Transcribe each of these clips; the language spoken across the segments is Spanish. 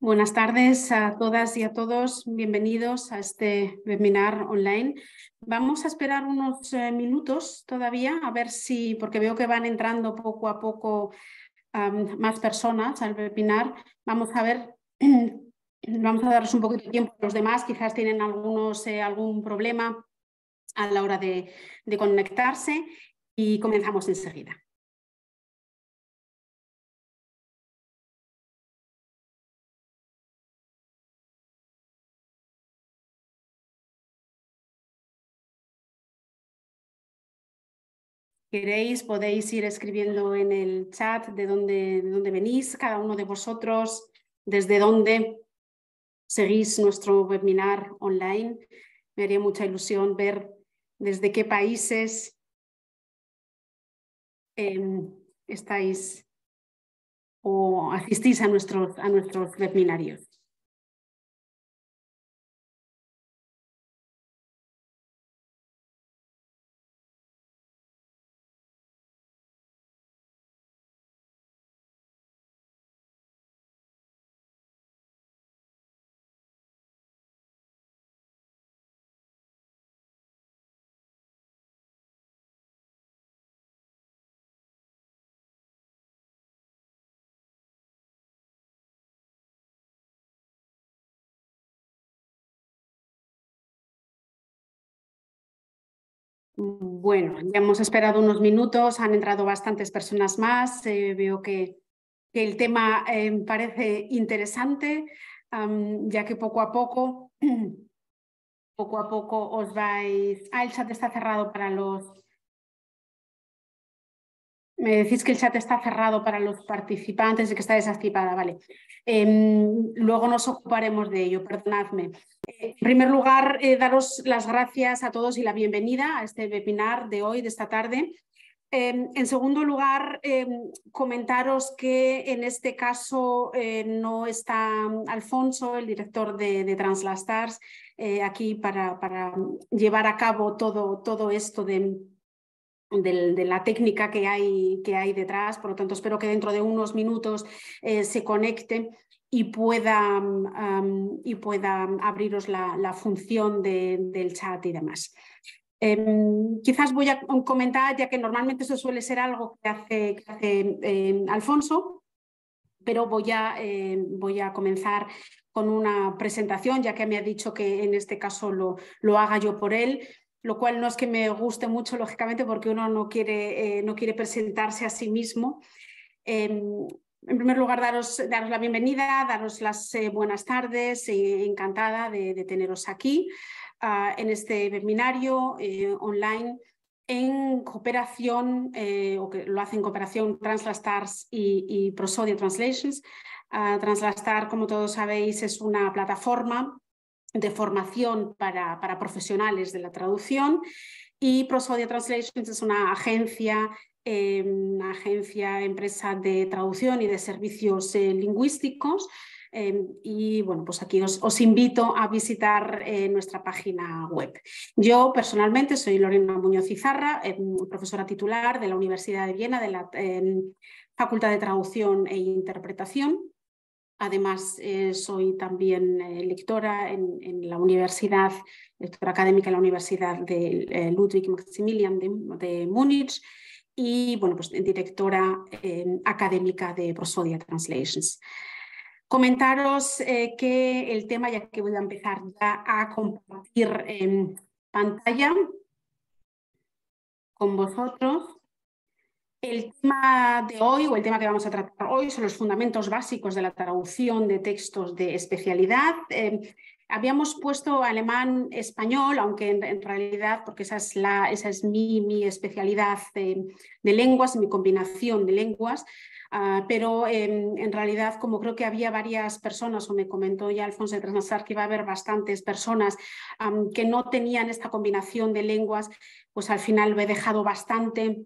Buenas tardes a todas y a todos. Bienvenidos a este webinar online. Vamos a esperar unos minutos todavía a ver si, porque veo que van entrando poco a poco más personas al webinar. Vamos a ver, vamos a darles un poquito de tiempo a los demás. Quizás tienen algún problema a la hora de conectarse y comenzamos enseguida. Queréis, podéis ir escribiendo en el chat de dónde venís, cada uno de vosotros, desde dónde seguís nuestro webinar online. Me haría mucha ilusión ver desde qué países estáis o asistís a nuestros webinarios. Bueno, ya hemos esperado unos minutos, han entrado bastantes personas más, veo que el tema parece interesante, ya que poco a poco os vais... el chat está cerrado para los... Me decís que el chat está cerrado para los participantes y que está desactivada, vale. Luego nos ocuparemos de ello, perdonadme. En primer lugar, daros las gracias a todos y la bienvenida a este webinar de hoy, de esta tarde. En segundo lugar, comentaros que en este caso no está Alfonso, el director de Translastars, aquí para llevar a cabo todo esto de la técnica que hay detrás. Por lo tanto, espero que dentro de unos minutos se conecte y pueda abriros la función del chat y demás. Quizás voy a comentar, ya que normalmente eso suele ser algo que hace Alfonso, pero voy a comenzar con una presentación, ya que me ha dicho que en este caso lo haga yo por él, lo cual no es que me guste mucho, lógicamente, porque uno no quiere presentarse a sí mismo. En primer lugar, daros la bienvenida, daros las buenas tardes, encantada de teneros aquí en este webinario online en cooperación, o que lo hace en cooperación Translastars y Prosodia Translations. Translastar, como todos sabéis, es una plataforma de formación para profesionales de la traducción, y Prosodia Translations es una agencia, empresa de traducción y de servicios lingüísticos. Y bueno, pues aquí os invito a visitar nuestra página web. Yo personalmente soy Lorena Muñoz Izarra, profesora titular de la Universidad de Viena, de la Facultad de Traducción e Interpretación. Además, soy también lectora en la universidad, lectora académica en la Universidad de Ludwig Maximilian de Múnich, y bueno, pues directora académica de Prosodia Translations. Comentaros que el tema, ya que voy a empezar ya a compartir pantalla con vosotros. El tema de hoy, o el tema que vamos a tratar hoy, son los fundamentos básicos de la traducción de textos de especialidad. Habíamos puesto alemán-español, aunque en realidad, porque esa es mi especialidad de lenguas, mi combinación de lenguas, pero en realidad, como creo que había varias personas, o me comentó ya Alfonso de Translastars que iba a haber bastantes personas que no tenían esta combinación de lenguas, pues al final lo he dejado bastante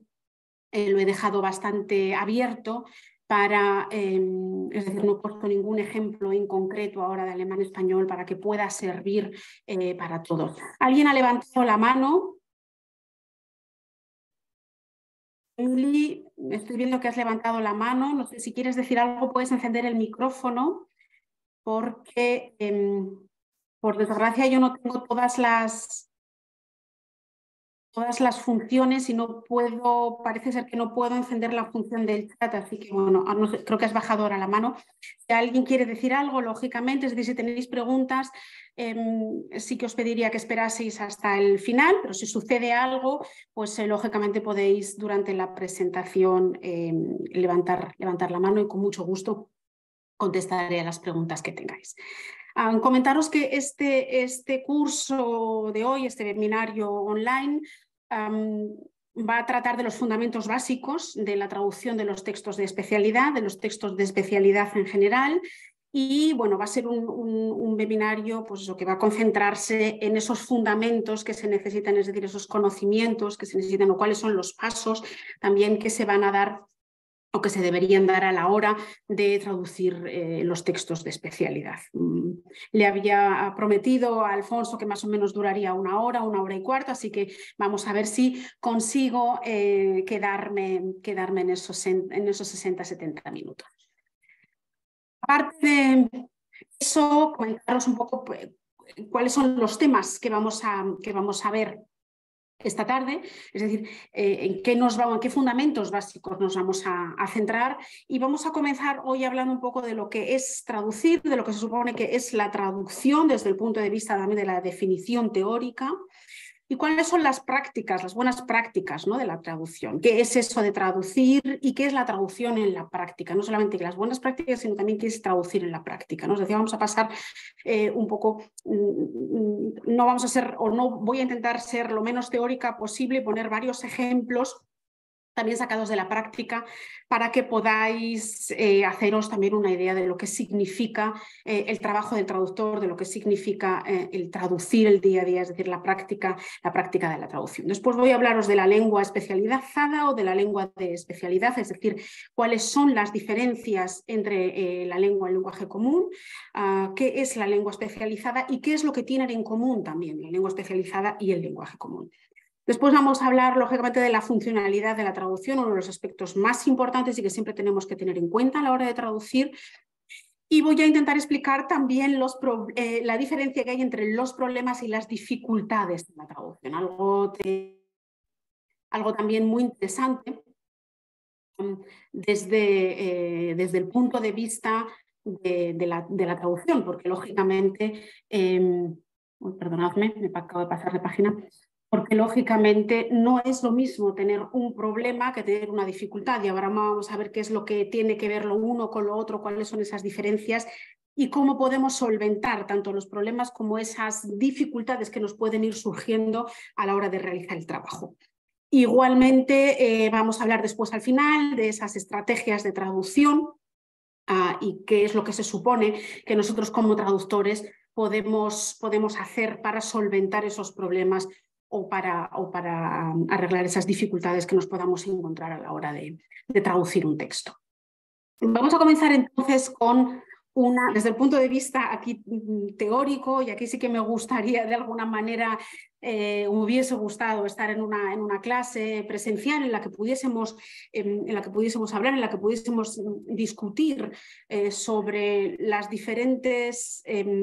abierto para, es decir, no he puesto ningún ejemplo en concreto ahora de alemán-español para que pueda servir para todos. ¿Alguien ha levantado la mano? Emily, estoy viendo que has levantado la mano. No sé si quieres decir algo, puedes encender el micrófono. porque por desgracia yo no tengo todas las funciones y no puedo, parece ser que no puedo encender la función del chat, así que bueno, no sé, creo que has bajado ahora la mano. Si alguien quiere decir algo, lógicamente, es decir, si tenéis preguntas, sí que os pediría que esperaseis hasta el final, pero si sucede algo, pues lógicamente podéis durante la presentación levantar la mano y con mucho gusto contestaré a las preguntas que tengáis. Comentaros que este curso de hoy, este webinario online, va a tratar de los fundamentos básicos de la traducción de los textos de especialidad, de los textos de especialidad en general. Y bueno, va a ser un webinario pues eso, que va a concentrarse en esos fundamentos que se necesitan, es decir, esos conocimientos que se necesitan o cuáles son los pasos también que se van a dar o que se deberían dar a la hora de traducir los textos de especialidad. Le había prometido a Alfonso que más o menos duraría una hora y cuarto, así que vamos a ver si consigo quedarme en esos 60-70 minutos. Aparte de eso, comentaros un poco cuáles son los temas que vamos a ver esta tarde, es decir, en qué fundamentos básicos nos vamos a centrar, y vamos a comenzar hoy hablando un poco de lo que es traducir, de lo que se supone que es la traducción desde el punto de vista también de la definición teórica, y cuáles son las prácticas, las buenas prácticas, ¿no?, de la traducción. ¿Qué es eso de traducir y qué es la traducción en la práctica? No solamente las buenas prácticas, sino también qué es traducir en la práctica, ¿no? Es decir, vamos a pasar un poco, no vamos a ser, o no voy a intentar ser lo menos teórica posible, poner varios ejemplos también sacados de la práctica, para que podáis haceros también una idea de lo que significa el trabajo del traductor, de lo que significa el traducir el día a día, es decir, la práctica de la traducción. Después voy a hablaros de la lengua especializada o de la lengua de especialidad, es decir, cuáles son las diferencias entre la lengua y el lenguaje común, qué es la lengua especializada y qué es lo que tienen en común también la lengua especializada y el lenguaje común. Después vamos a hablar, lógicamente, de la funcionalidad de la traducción, uno de los aspectos más importantes y que siempre tenemos que tener en cuenta a la hora de traducir. Y voy a intentar explicar también la diferencia que hay entre los problemas y las dificultades de la traducción, algo también muy interesante desde el punto de vista de la traducción, porque lógicamente, perdonadme, me acabo de pasar de página, porque lógicamente no es lo mismo tener un problema que tener una dificultad, y ahora vamos a ver qué es lo que tiene que ver lo uno con lo otro, cuáles son esas diferencias y cómo podemos solventar tanto los problemas como esas dificultades que nos pueden ir surgiendo a la hora de realizar el trabajo. Igualmente vamos a hablar después al final de esas estrategias de traducción y qué es lo que se supone que nosotros como traductores podemos hacer para solventar esos problemas o para arreglar esas dificultades que nos podamos encontrar a la hora de traducir un texto. Vamos a comenzar entonces con desde el punto de vista aquí teórico, y aquí sí que me gustaría de alguna manera, me hubiese gustado estar en una clase presencial en la que pudiésemos hablar, en la que pudiésemos discutir sobre las diferentes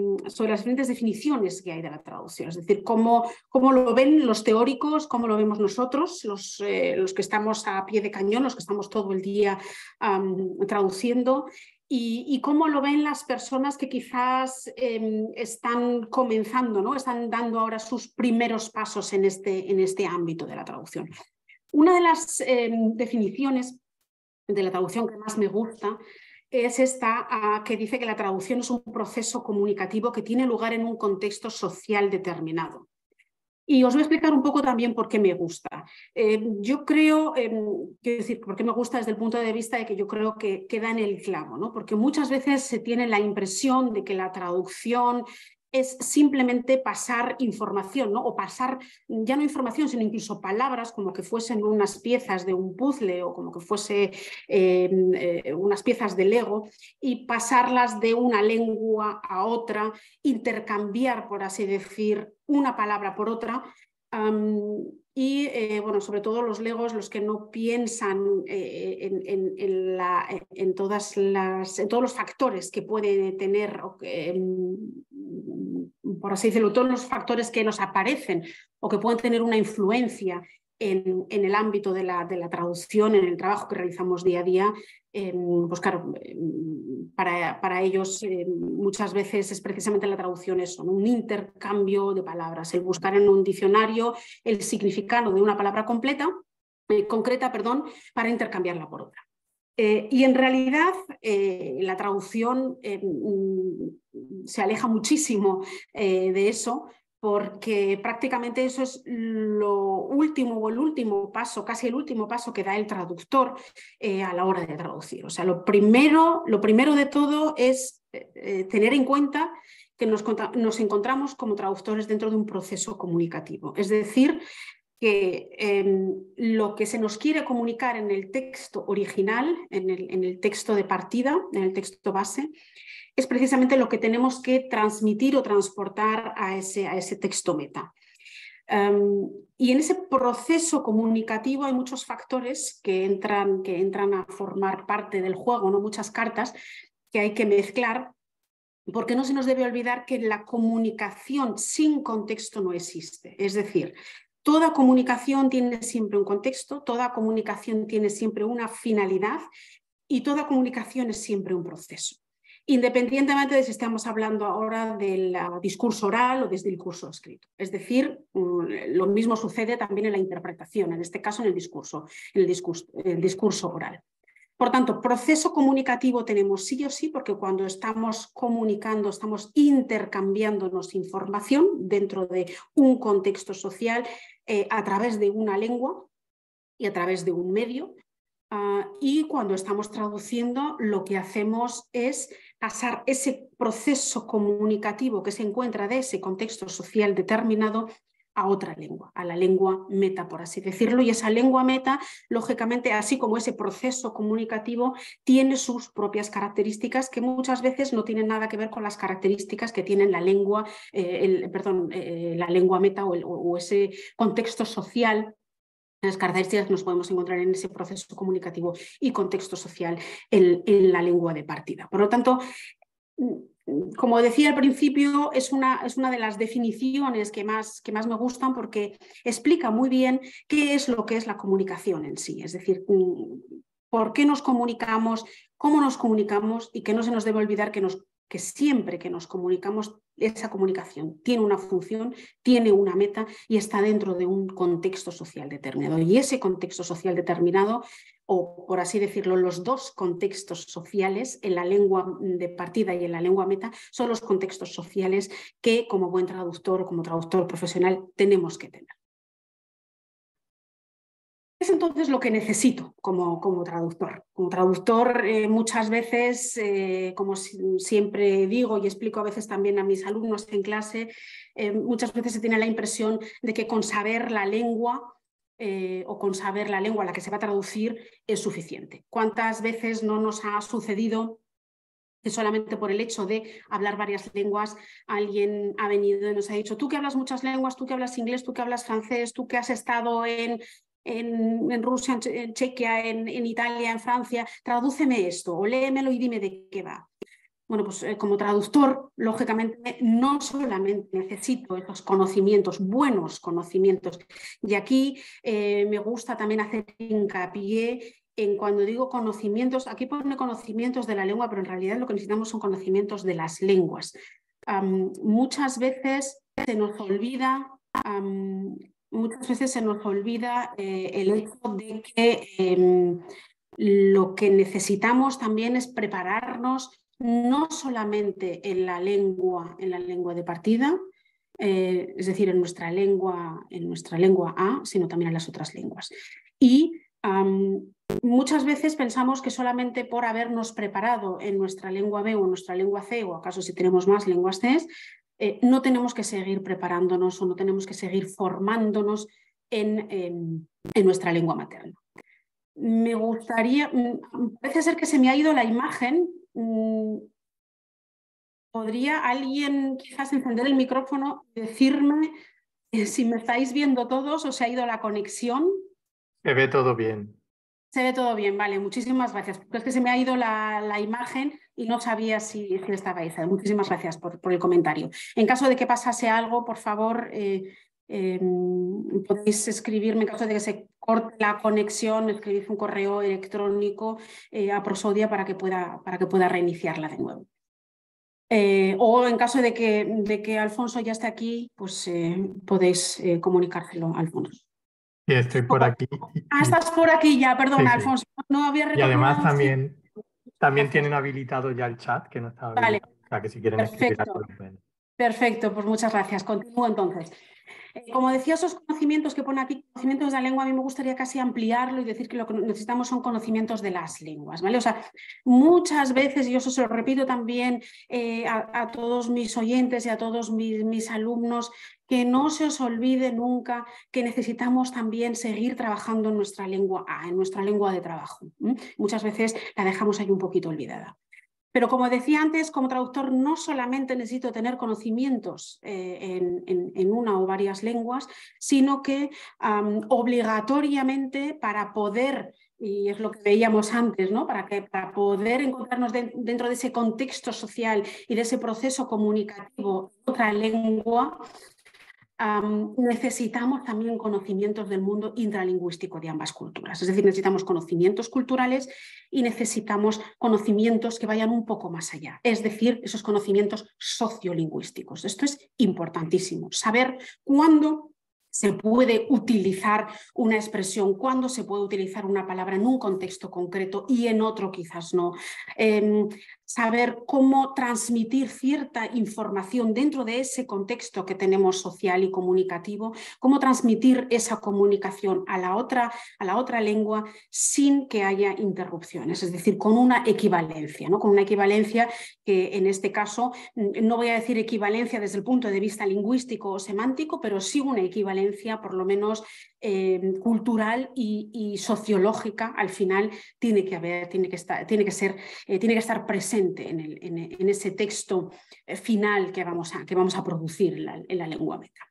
definiciones que hay de la traducción, es decir, cómo lo ven los teóricos, cómo lo vemos nosotros, los que estamos a pie de cañón, los que estamos todo el día traduciendo, y cómo lo ven las personas que quizás están comenzando, ¿no? Están dando ahora sus primeros pasos en este ámbito de la traducción. Una de las definiciones de la traducción que más me gusta es esta que dice que la traducción es un proceso comunicativo que tiene lugar en un contexto social determinado. Y os voy a explicar un poco también por qué me gusta. Yo creo, quiero decir, por qué me gusta desde el punto de vista de que yo creo que queda en el clavo, ¿no? Porque muchas veces se tiene la impresión de que la traducción es simplemente pasar información, ¿no? O pasar ya no información, sino incluso palabras, como que fuesen unas piezas de un puzzle o como que fuese unas piezas de Lego, y pasarlas de una lengua a otra, intercambiar, por así decir, una palabra por otra. y bueno, sobre todo los legos, los que no piensan en todos los factores que puede tener, por así decirlo, todos los factores que nos aparecen o que pueden tener una influencia en el ámbito de la traducción, en el trabajo que realizamos día a día. Pues claro, para ellos muchas veces es precisamente la traducción eso, ¿no? Un intercambio de palabras, el buscar en un diccionario el significado de una palabra concreta, para intercambiarla por otra. Y en realidad la traducción se aleja muchísimo de eso, porque prácticamente eso es lo último o el último paso, casi el último paso que da el traductor a la hora de traducir. O sea, lo primero de todo es tener en cuenta que nos encontramos como traductores dentro de un proceso comunicativo. Es decir, que lo que se nos quiere comunicar en el texto original, en el texto de partida, en el texto base, es precisamente lo que tenemos que transmitir o transportar a ese texto meta. Y en ese proceso comunicativo hay muchos factores que entran a formar parte del juego, ¿no? Muchas cartas que hay que mezclar, porque no se nos debe olvidar que la comunicación sin contexto no existe. Es decir, toda comunicación tiene siempre un contexto, toda comunicación tiene siempre una finalidad y toda comunicación es siempre un proceso, independientemente de si estamos hablando ahora del discurso oral o desde el discurso escrito. Es decir, lo mismo sucede también en la interpretación, en este caso en el discurso oral. Por tanto, proceso comunicativo tenemos sí o sí, porque cuando estamos comunicando, estamos intercambiándonos información dentro de un contexto social a través de una lengua y a través de un medio. Y cuando estamos traduciendo, lo que hacemos es pasar ese proceso comunicativo que se encuentra de ese contexto social determinado a otra lengua, a la lengua meta, por así decirlo, y esa lengua meta, lógicamente, así como ese proceso comunicativo, tiene sus propias características que muchas veces no tienen nada que ver con las características que tiene la lengua, la lengua meta o ese contexto social. Las características que nos podemos encontrar en ese proceso comunicativo y contexto social en la lengua de partida. Por lo tanto, como decía al principio, es una de las definiciones que más me gustan, porque explica muy bien qué es lo que es la comunicación en sí. Es decir, por qué nos comunicamos, cómo nos comunicamos, y que no se nos debe olvidar que siempre que nos comunicamos, esa comunicación tiene una función, tiene una meta y está dentro de un contexto social determinado. Y ese contexto social determinado, o por así decirlo, los dos contextos sociales, en la lengua de partida y en la lengua meta, son los contextos sociales que como buen traductor o como traductor profesional tenemos que tener. Es entonces lo que necesito como traductor. Como traductor muchas veces, como siempre digo y explico a veces también a mis alumnos en clase, muchas veces se tiene la impresión de que con saber la lengua o con saber la lengua a la que se va a traducir es suficiente. ¿Cuántas veces no nos ha sucedido que solamente por el hecho de hablar varias lenguas alguien ha venido y nos ha dicho: tú que hablas muchas lenguas, tú que hablas inglés, tú que hablas francés, tú que has estado en Rusia, en Chequia, en Italia, en Francia, tradúceme esto o léemelo y dime de qué va? Bueno, pues como traductor, lógicamente, no solamente necesito esos conocimientos, buenos conocimientos, y aquí me gusta también hacer hincapié en cuando digo conocimientos, aquí pone conocimientos de la lengua, pero en realidad lo que necesitamos son conocimientos de las lenguas. Muchas veces se nos olvida el hecho de que lo que necesitamos también es prepararnos no solamente en la lengua de partida, es decir, en nuestra lengua A, sino también en las otras lenguas. Y muchas veces pensamos que solamente por habernos preparado en nuestra lengua B o en nuestra lengua C, o acaso si tenemos más lenguas C, no tenemos que seguir preparándonos o no tenemos que seguir formándonos en nuestra lengua materna. Me gustaría, parece ser que se me ha ido la imagen. ¿Podría alguien quizás encender el micrófono y decirme Si me estáis viendo todos, os ha ido la conexión. Se ve todo bien. Se ve todo bien, vale, muchísimas gracias. Porque es que se me ha ido la imagen y no sabía si estabais ahí. Muchísimas gracias por el comentario. En caso de que pasase algo, por favor, podéis escribirme, en caso de que se corte la conexión, escribid un correo electrónico a Prosodia para que pueda reiniciarla de nuevo. O en caso de que Alfonso ya esté aquí, pues podéis comunicárselo a Alfonso. Sí, estoy por aquí. Estás por aquí ya, perdona, Sí, sí. Alfonso. No había Y además recordado. también Gracias. tienen habilitado ya el chat, que no estaba Vale, habilitado. O sea, que si quieren escribir algo perfecto. lo pueden. Perfecto, pues muchas gracias. Continúo entonces. Como decía, esos conocimientos que pone aquí, conocimientos de la lengua, a mí me gustaría casi ampliarlo y decir que lo que necesitamos son conocimientos de las lenguas, ¿vale? O sea, muchas veces, y eso se lo repito también a todos mis oyentes y a todos mis alumnos, que no se os olvide nunca que necesitamos también seguir trabajando en nuestra lengua en nuestra lengua de trabajo. Muchas veces la dejamos ahí un poquito olvidada. Pero como decía antes, como traductor no solamente necesito tener conocimientos en una o varias lenguas, sino que obligatoriamente para poder, y es lo que veíamos antes, ¿no? para poder encontrarnos dentro de ese contexto social y de ese proceso comunicativo en otra lengua, necesitamos también conocimientos del mundo intralingüístico de ambas culturas. Es decir, necesitamos conocimientos culturales y necesitamos conocimientos que vayan un poco más allá. Es decir, esos conocimientos sociolingüísticos. Esto es importantísimo. Saber cuándo se puede utilizar una expresión, cuándo se puede utilizar una palabra en un contexto concreto y en otro quizás no. Saber cómo transmitir cierta información dentro de ese contexto que tenemos social y comunicativo, cómo transmitir esa comunicación a la otra lengua sin que haya interrupciones, es decir, con una equivalencia, ¿no? Con una equivalencia que en este caso no voy a decir equivalencia desde el punto de vista lingüístico o semántico, pero sí una equivalencia por lo menos cultural y sociológica. Al final tiene que estar presente en ese texto final que vamos a producir en la lengua meta.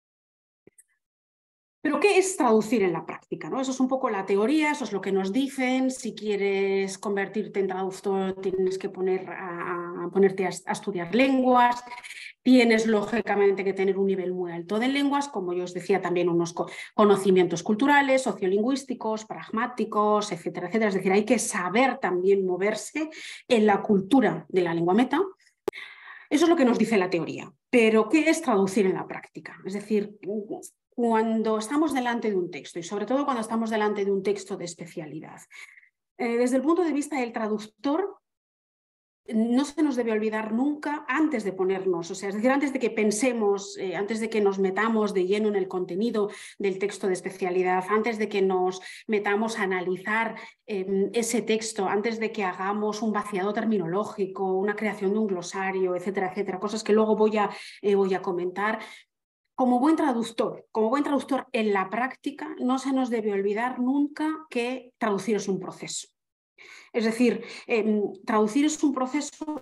Pero ¿qué es traducir en la práctica? ¿No? Eso es un poco la teoría, eso es lo que nos dicen. Si quieres convertirte en traductor, tienes que ponerte a estudiar lenguas. Tienes, lógicamente, que tener un nivel muy alto de lenguas, como yo os decía, también unos conocimientos culturales, sociolingüísticos, pragmáticos, etcétera, etcétera. Es decir, hay que saber también moverse en la cultura de la lengua meta. Eso es lo que nos dice la teoría. Pero, ¿qué es traducir en la práctica? Es decir, cuando estamos delante de un texto, y sobre todo cuando estamos delante de un texto de especialidad, desde el punto de vista del traductor, no se nos debe olvidar nunca antes de ponernos, o sea, es decir, antes de que pensemos, antes de que nos metamos de lleno en el contenido del texto de especialidad, antes de que nos metamos a analizar ese texto, antes de que hagamos un vaciado terminológico, una creación de un glosario, etcétera, etcétera, cosas que luego voy a comentar. Como buen traductor en la práctica, no se nos debe olvidar nunca que traducir es un proceso. Es decir, traducir es un proceso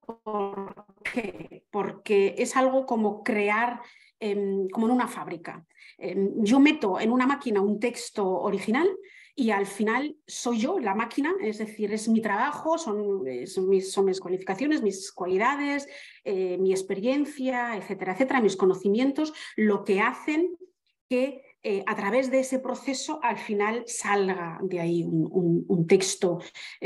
porque es algo como crear, como en una fábrica. Yo meto en una máquina un texto original y al final soy yo la máquina, es decir, es mi trabajo, son mis cualificaciones, mis cualidades, mi experiencia, etcétera, etcétera, mis conocimientos, lo que hacen que a través de ese proceso al final salga de ahí un texto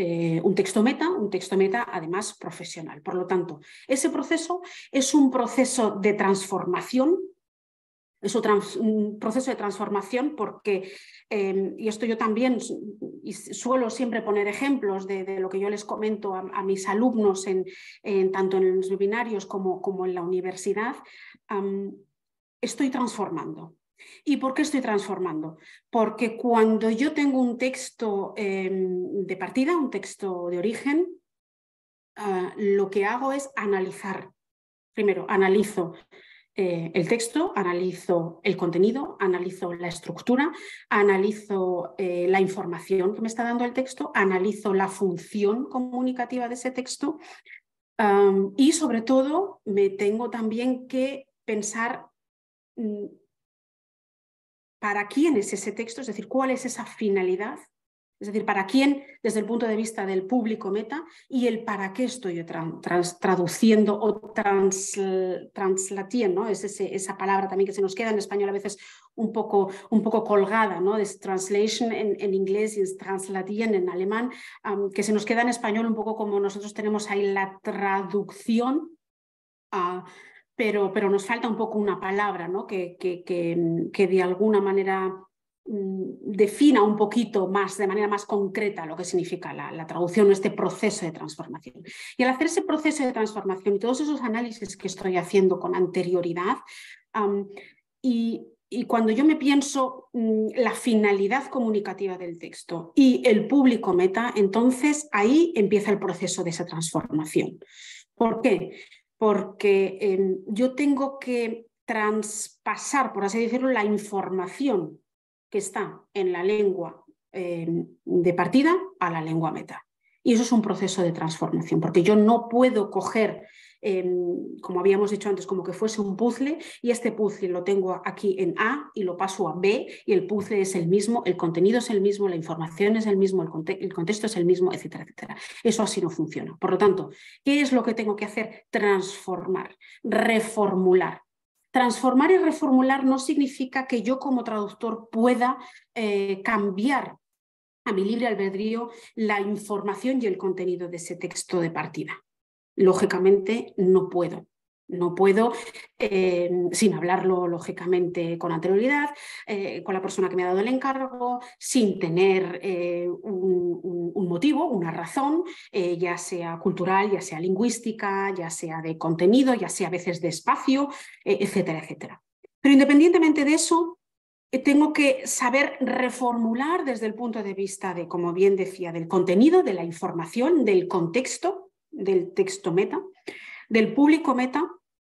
meta además profesional. Por lo tanto, ese proceso es un proceso de transformación. Es un proceso de transformación porque, y esto yo también y suelo siempre poner ejemplos de lo que yo les comento a mis alumnos tanto en los webinarios como en la universidad, estoy transformando. ¿Y por qué estoy transformando? Porque cuando yo tengo un texto de partida, un texto de origen, lo que hago es analizar. Primero, analizo el texto, analizo el contenido, analizo la estructura, analizo la información que me está dando el texto, analizo la función comunicativa de ese texto y sobre todo me tengo también que pensar para quién es ese texto, es decir, cuál es esa finalidad, es decir, para quién desde el punto de vista del público meta, y el para qué estoy traduciendo o translatiendo, ¿no? Es esa palabra también que se nos queda en español a veces un poco colgada, ¿no? Es translation en inglés y es translatieren en alemán, que se nos queda en español un poco como nosotros tenemos ahí la traducción, pero nos falta un poco una palabra, ¿no? que de alguna manera defina un poquito más, de manera más concreta, lo que significa la traducción, este proceso de transformación. Y al hacer ese proceso de transformación y todos esos análisis que estoy haciendo con anterioridad, y cuando yo me pienso la finalidad comunicativa del texto y el público meta, entonces ahí empieza el proceso de esa transformación. ¿Por qué? Porque yo tengo que traspasar, por así decirlo, la información que está en la lengua de partida a la lengua meta. Y eso es un proceso de transformación, porque yo no puedo coger, como habíamos dicho antes, como que fuese un puzzle, y este puzzle lo tengo aquí en A y lo paso a B, y el puzzle es el mismo, el contenido es el mismo, la información es el mismo, el contexto es el mismo, etcétera, etcétera. Eso así no funciona. Por lo tanto, ¿qué es lo que tengo que hacer? Transformar, reformular. Transformar y reformular no significa que yo como traductor pueda cambiar a mi libre albedrío la información y el contenido de ese texto de partida. Lógicamente no puedo. No puedo, sin hablarlo lógicamente con anterioridad, con la persona que me ha dado el encargo, sin tener un motivo, una razón, ya sea cultural, ya sea lingüística, ya sea de contenido, ya sea a veces de espacio, etcétera, etcétera. Pero independientemente de eso, tengo que saber reformular desde el punto de vista de, como bien decía, del contenido, de la información, del contexto, del texto meta, del público meta,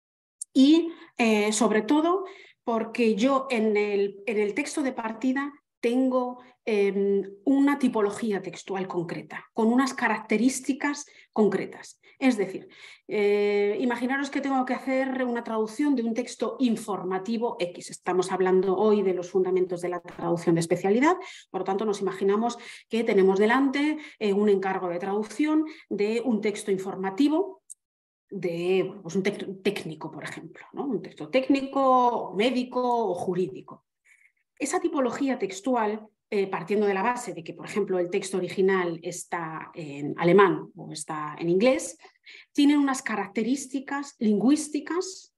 y sobre todo porque yo en el texto de partida tengo una tipología textual concreta, con unas características concretas. Es decir, imaginaros que tengo que hacer una traducción de un texto informativo X. Estamos hablando hoy de los fundamentos de la traducción de especialidad, por lo tanto nos imaginamos que tenemos delante un encargo de traducción de un texto informativo, de pues un texto técnico, por ejemplo, ¿no? Un texto técnico, médico o jurídico. Esa tipología textual, partiendo de la base de que, por ejemplo, el texto original está en alemán o está en inglés, tiene unas características lingüísticas,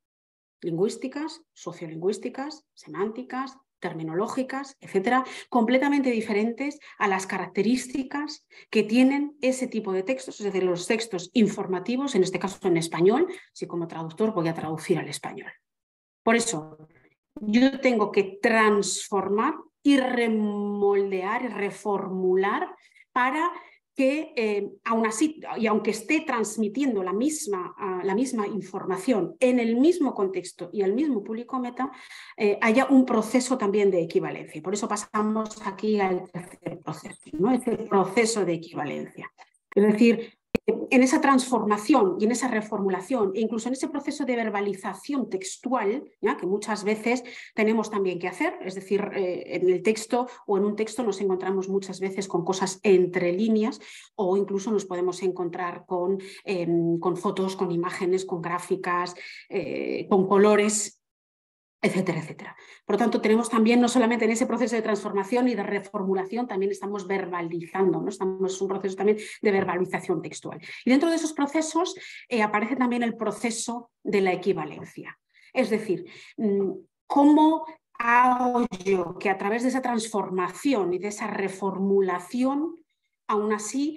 sociolingüísticas, semánticas, terminológicas, etcétera, completamente diferentes a las características que tienen ese tipo de textos, es decir, los textos informativos, en este caso en español, si como traductor voy a traducir al español. Por eso, yo tengo que transformar y remoldear y reformular para que, aún así, y aunque esté transmitiendo la misma información en el mismo contexto y al mismo público meta, haya un proceso también de equivalencia. Por eso pasamos aquí al tercer proceso, ¿no? Ese proceso de equivalencia. Es decir, en esa transformación y en esa reformulación, e incluso en ese proceso de verbalización textual, ¿ya? Que muchas veces tenemos también que hacer, es decir, en el texto o en un texto nos encontramos muchas veces con cosas entre líneas, o incluso nos podemos encontrar con fotos, con imágenes, con gráficas, con colores, etcétera, etcétera. Por lo tanto, tenemos también, no solamente en ese proceso de transformación y de reformulación, también estamos verbalizando, ¿no? Es un proceso también de verbalización textual. Y dentro de esos procesos aparece también el proceso de la equivalencia. Es decir, ¿cómo hago yo que a través de esa transformación y de esa reformulación, aún así,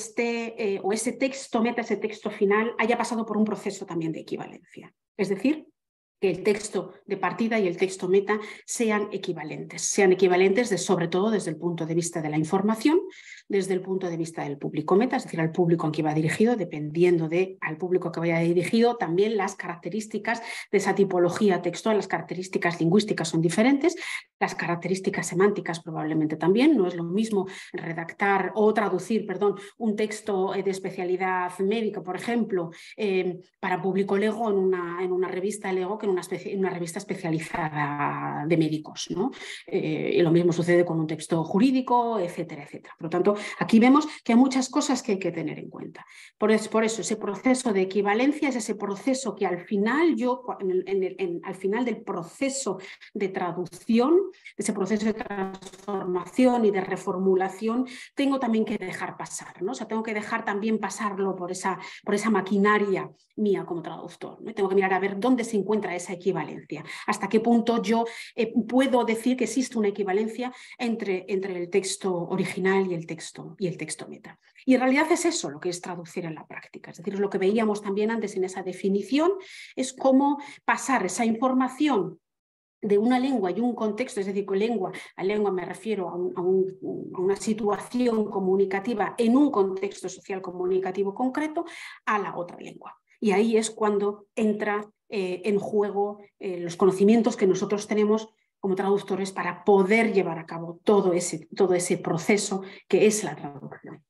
o ese texto meta, ese texto final, haya pasado por un proceso también de equivalencia? Es decir, que el texto de partida y el texto meta sean equivalentes sobre todo desde el punto de vista de la información, desde el punto de vista del público meta, es decir, al público al que va dirigido, dependiendo al público que vaya dirigido, también las características de esa tipología textual, las características lingüísticas son diferentes, las características semánticas probablemente también. No es lo mismo redactar o traducir, perdón, un texto de especialidad médica, por ejemplo, para público lego en una revista lego que en una revista especializada de médicos, ¿no? Y lo mismo sucede con un texto jurídico, etcétera, etcétera. Por lo tanto, aquí vemos que hay muchas cosas que hay que tener en cuenta. Por eso, ese proceso de equivalencia es ese proceso que al final al final del proceso de traducción, ese proceso de transformación y de reformulación, tengo también que dejar pasar, ¿no? O sea, tengo que dejar también pasarlo por esa maquinaria mía como traductor, ¿no? Tengo que mirar a ver dónde se encuentra esa equivalencia, hasta qué punto yo puedo decir que existe una equivalencia entre el texto original y el texto meta. Y en realidad es eso lo que es traducir en la práctica, es decir, lo que veíamos también antes en esa definición, es cómo pasar esa información de una lengua y un contexto, es decir, con a lengua me refiero a una situación comunicativa en un contexto social comunicativo concreto, a la otra lengua. Y ahí es cuando entra en juego los conocimientos que nosotros tenemos como traductores para poder llevar a cabo todo ese proceso que es la traducción.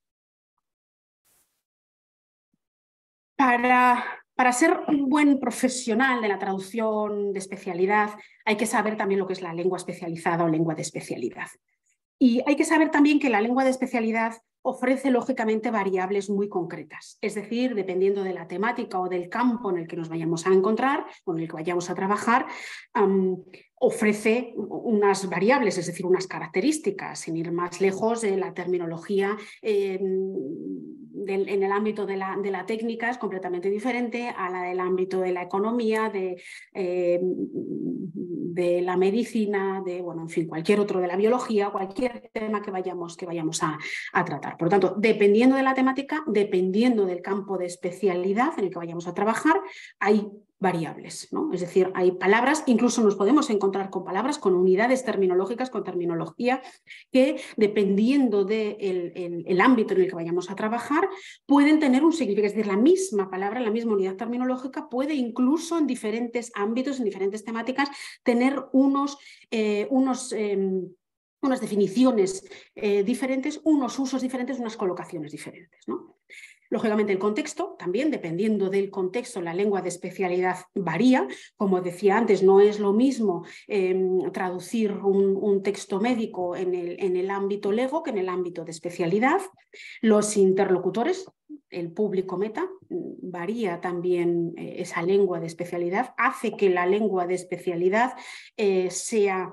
Para ser un buen profesional de la traducción de especialidad hay que saber también lo que es la lengua especializada o lengua de especialidad. Y hay que saber también que la lengua de especialidad ofrece lógicamente variables muy concretas, es decir, dependiendo de la temática o del campo en el que nos vayamos a encontrar o en el que vayamos a trabajar, ofrece unas variables, es decir, unas características, sin ir más lejos de la terminología en el ámbito de la técnica es completamente diferente a la del ámbito de la economía, de la medicina, en fin, cualquier otro, de la biología, cualquier tema que vayamos a tratar. Por lo tanto, dependiendo de la temática, dependiendo del campo de especialidad en el que vayamos a trabajar, hay variables, ¿no? Es decir, hay palabras, incluso nos podemos encontrar con palabras, con unidades terminológicas, con terminología, que dependiendo del ámbito en el que vayamos a trabajar, pueden tener un significado. Es decir, la misma palabra, la misma unidad terminológica puede incluso en diferentes ámbitos, en diferentes temáticas, tener unas definiciones diferentes, unos usos diferentes, unas colocaciones diferentes, ¿no? Lógicamente el contexto también, dependiendo del contexto, la lengua de especialidad varía. Como decía antes, no es lo mismo traducir un texto médico en el ámbito lego que en el ámbito de especialidad. Los interlocutores, el público meta, varía también esa lengua de especialidad, hace que la lengua de especialidad sea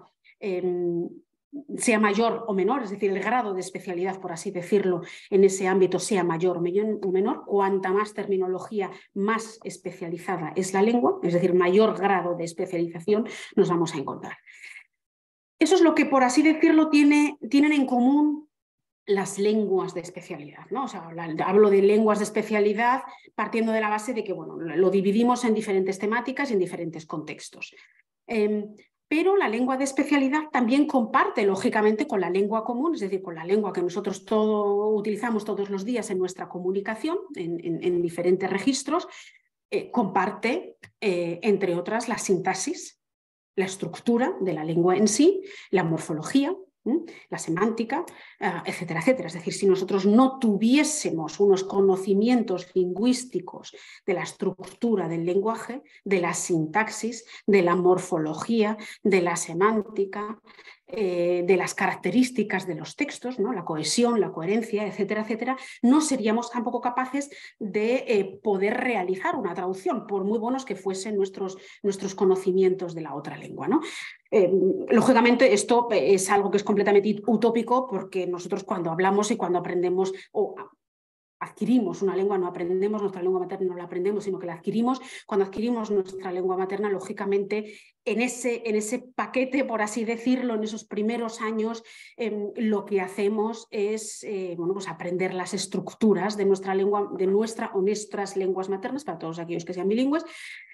mayor o menor, es decir, el grado de especialidad, por así decirlo, en ese ámbito sea mayor o menor. Cuanta más terminología, más especializada es la lengua, es decir, mayor grado de especialización nos vamos a encontrar. Eso es lo que, por así decirlo, tienen en común las lenguas de especialidad, ¿no? O sea, hablo de lenguas de especialidad partiendo de la base de que, bueno, lo dividimos en diferentes temáticas y en diferentes contextos. Pero la lengua de especialidad también comparte, lógicamente, con la lengua común, es decir, con la lengua que nosotros utilizamos todos los días en nuestra comunicación, en diferentes registros, comparte, entre otras, la sintaxis, la estructura de la lengua en sí, la morfología, la semántica, etcétera, etcétera. Es decir, si nosotros no tuviésemos unos conocimientos lingüísticos de la estructura del lenguaje, de la sintaxis, de la morfología, de la semántica, de las características de los textos, ¿no? La cohesión, la coherencia, etcétera, etcétera, no seríamos tampoco capaces de poder realizar una traducción, por muy buenos que fuesen nuestros conocimientos de la otra lengua, ¿no? Lógicamente esto es algo que es completamente utópico, porque nosotros cuando hablamos y cuando aprendemos o adquirimos una lengua, no aprendemos nuestra lengua materna, no la aprendemos, sino que la adquirimos. Cuando adquirimos nuestra lengua materna, lógicamente, en ese paquete, por así decirlo, en esos primeros años, lo que hacemos es pues aprender las estructuras de nuestra lengua, de nuestras lenguas maternas, para todos aquellos que sean bilingües,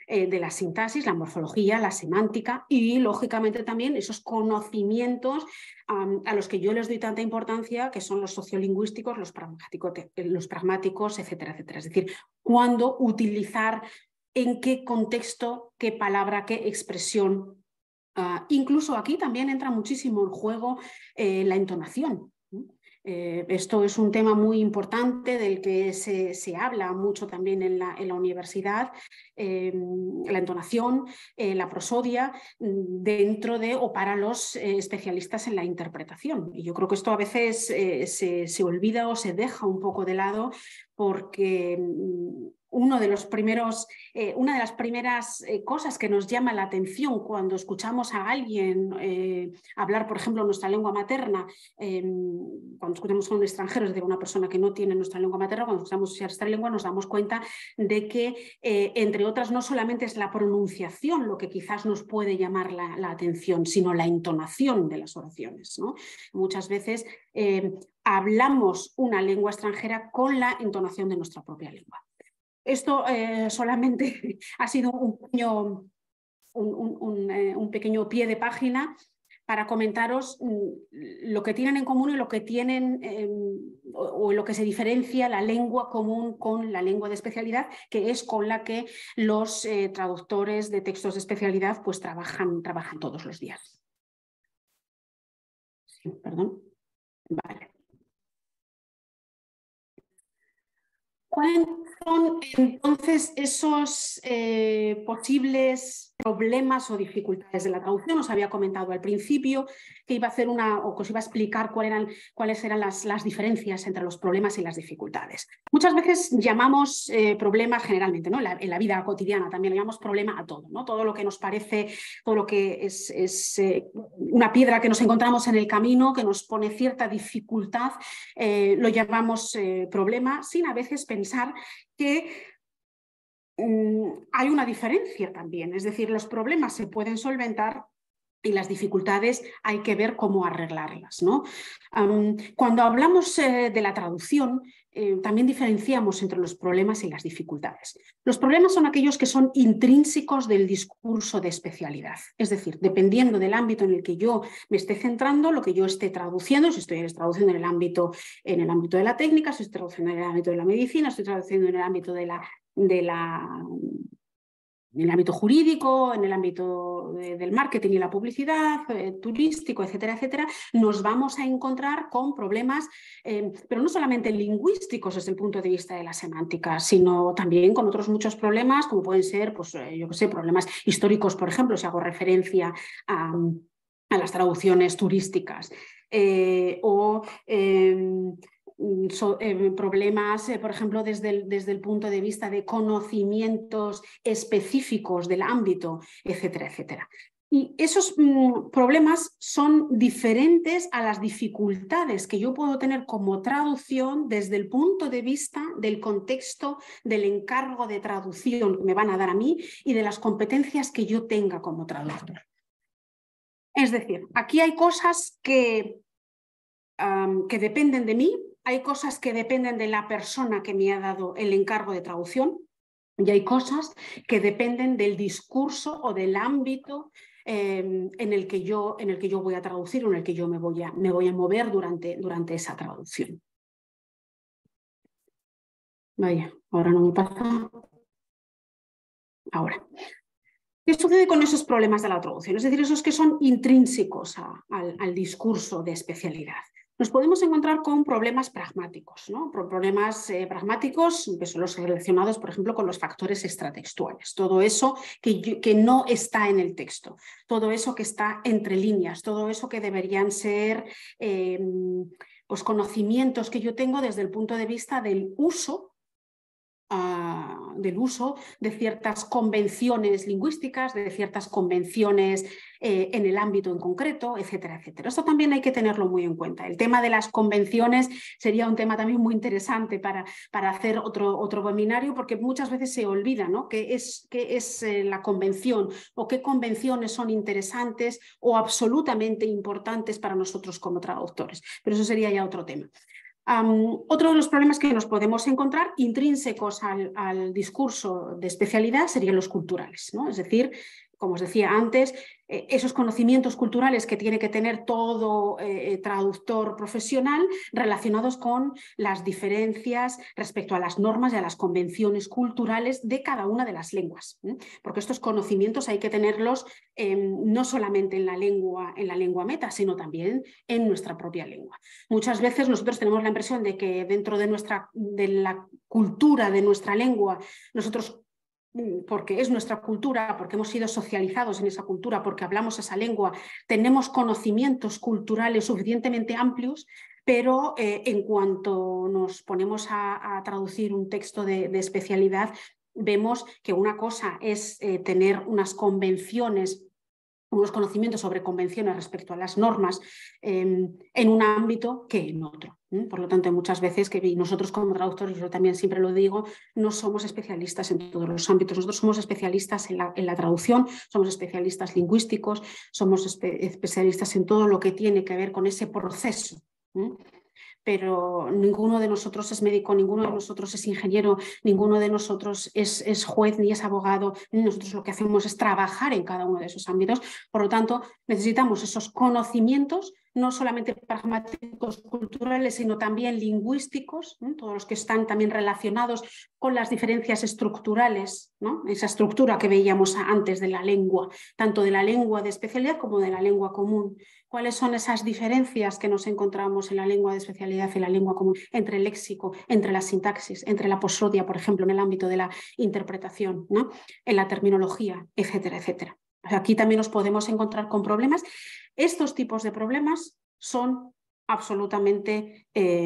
de la sintaxis, la morfología, la semántica y, lógicamente, también esos conocimientos a los que yo les doy tanta importancia, que son los sociolingüísticos, los pragmáticos, etcétera, etcétera. Es decir, cuándo utilizar, en qué contexto, qué palabra, qué expresión. Incluso aquí también entra muchísimo en juego la entonación. Esto es un tema muy importante del que se habla mucho también en la universidad, la entonación, la prosodia, dentro de o para los especialistas en la interpretación. Y yo creo que esto a veces se olvida o se deja un poco de lado porque una de las primeras cosas que nos llama la atención cuando escuchamos a alguien hablar, por ejemplo, nuestra lengua materna, cuando escuchamos a un extranjero, es decir, una persona que no tiene nuestra lengua materna, cuando escuchamos nuestra lengua nos damos cuenta de que, entre otras, no solamente es la pronunciación lo que quizás nos puede llamar la atención, sino la entonación de las oraciones, ¿no? Muchas veces hablamos una lengua extranjera con la entonación de nuestra propia lengua. Esto solamente ha sido un pequeño pie de página para comentaros lo que tienen en común y lo que tienen o lo que se diferencia la lengua común con la lengua de especialidad, que es con la que los traductores de textos de especialidad pues trabajan todos los días. Sí, perdón. Vale. ¿Cuáles son entonces esos posibles problemas o dificultades de la traducción? Os había comentado al principio que iba a hacer o que os iba a explicar cuáles eran las diferencias entre los problemas y las dificultades. Muchas veces llamamos problema generalmente, ¿no? En la vida cotidiana también le llamamos problema a todo, ¿no? Todo lo que nos parece, todo lo que es una piedra que nos encontramos en el camino, que nos pone cierta dificultad, lo llamamos problema, sin a veces pensar que hay una diferencia también. Es decir, los problemas se pueden solventar y las dificultades hay que ver cómo arreglarlas, ¿no? Cuando hablamos de la traducción, también diferenciamos entre los problemas y las dificultades. Los problemas son aquellos que son intrínsecos del discurso de especialidad, es decir, dependiendo del ámbito en el que yo me esté centrando, lo que yo esté traduciendo, si estoy traduciendo en el ámbito de la técnica, si estoy traduciendo en el ámbito de la medicina, si estoy traduciendo en el ámbito en el ámbito jurídico, en el ámbito del marketing y la publicidad, turístico, etcétera, etcétera, nos vamos a encontrar con problemas, pero no solamente lingüísticos desde el punto de vista de la semántica, sino también con otros muchos problemas, como pueden ser, pues, yo qué sé, problemas históricos, por ejemplo, si hago referencia a las traducciones turísticas, problemas, por ejemplo, desde el punto de vista de conocimientos específicos del ámbito, etcétera, etcétera. Y esos problemas son diferentes a las dificultades que yo puedo tener como traducción desde el punto de vista del contexto del encargo de traducción que me van a dar a mí y de las competencias que yo tenga como traductor. Es decir, aquí hay cosas que dependen de mí, hay cosas que dependen de la persona que me ha dado el encargo de traducción y hay cosas que dependen del discurso o del ámbito en el que yo voy a traducir o en el que yo me voy a mover durante esa traducción. Vaya, ahora no me pasa. Ahora. ¿Qué sucede con esos problemas de la traducción? Es decir, esos que son intrínsecos al discurso de especialidad. Nos podemos encontrar con problemas pragmáticos, ¿no? Problemas pragmáticos que son los relacionados, por ejemplo, con los factores extratextuales. Todo eso que no está en el texto, todo eso que está entre líneas, todo eso que deberían ser pues conocimientos que yo tengo desde el punto de vista del uso de ciertas convenciones lingüísticas, de ciertas convenciones en el ámbito en concreto, etcétera, etcétera. Esto también hay que tenerlo muy en cuenta. El tema de las convenciones sería un tema también muy interesante para hacer otro webinario, porque muchas veces se olvida, ¿no? ¿Qué es la convención o qué convenciones son interesantes o absolutamente importantes para nosotros como traductores? Pero eso sería ya otro tema. Otro de los problemas que nos podemos encontrar intrínsecos al discurso de especialidad serían los culturales, ¿no? Es decir, como os decía antes, esos conocimientos culturales que tiene que tener todo traductor profesional relacionados con las diferencias respecto a las normas y a las convenciones culturales de cada una de las lenguas, ¿eh? Porque estos conocimientos hay que tenerlos no solamente en la lengua meta, sino también en nuestra propia lengua. Muchas veces nosotros tenemos la impresión de que dentro de la cultura de nuestra lengua, nosotros, porque es nuestra cultura, porque hemos sido socializados en esa cultura, porque hablamos esa lengua, tenemos conocimientos culturales suficientemente amplios, pero en cuanto nos ponemos a traducir un texto de especialidad, vemos que una cosa es tener unos conocimientos sobre convenciones respecto a las normas en un ámbito que en otro. Por lo tanto, muchas veces que nosotros como traductores, yo también siempre lo digo, no somos especialistas en todos los ámbitos. Nosotros somos especialistas en la traducción, somos especialistas lingüísticos, somos especialistas en todo lo que tiene que ver con ese proceso. Pero ninguno de nosotros es médico, ninguno de nosotros es ingeniero, ninguno de nosotros es juez ni es abogado. Nosotros lo que hacemos es trabajar en cada uno de esos ámbitos. Por lo tanto, necesitamos esos conocimientos, no solamente pragmáticos culturales, sino también lingüísticos, ¿no? Todos los que están también relacionados con las diferencias estructurales, ¿no? Esa estructura que veíamos antes de la lengua, tanto de la lengua de especialidad como de la lengua común. ¿Cuáles son esas diferencias que nos encontramos en la lengua de especialidad y la lengua común? Entre el léxico, entre la sintaxis, entre la prosodia, por ejemplo, en el ámbito de la interpretación, ¿no? En la terminología, etcétera, etcétera. Aquí también nos podemos encontrar con problemas. Estos tipos de problemas son absolutamente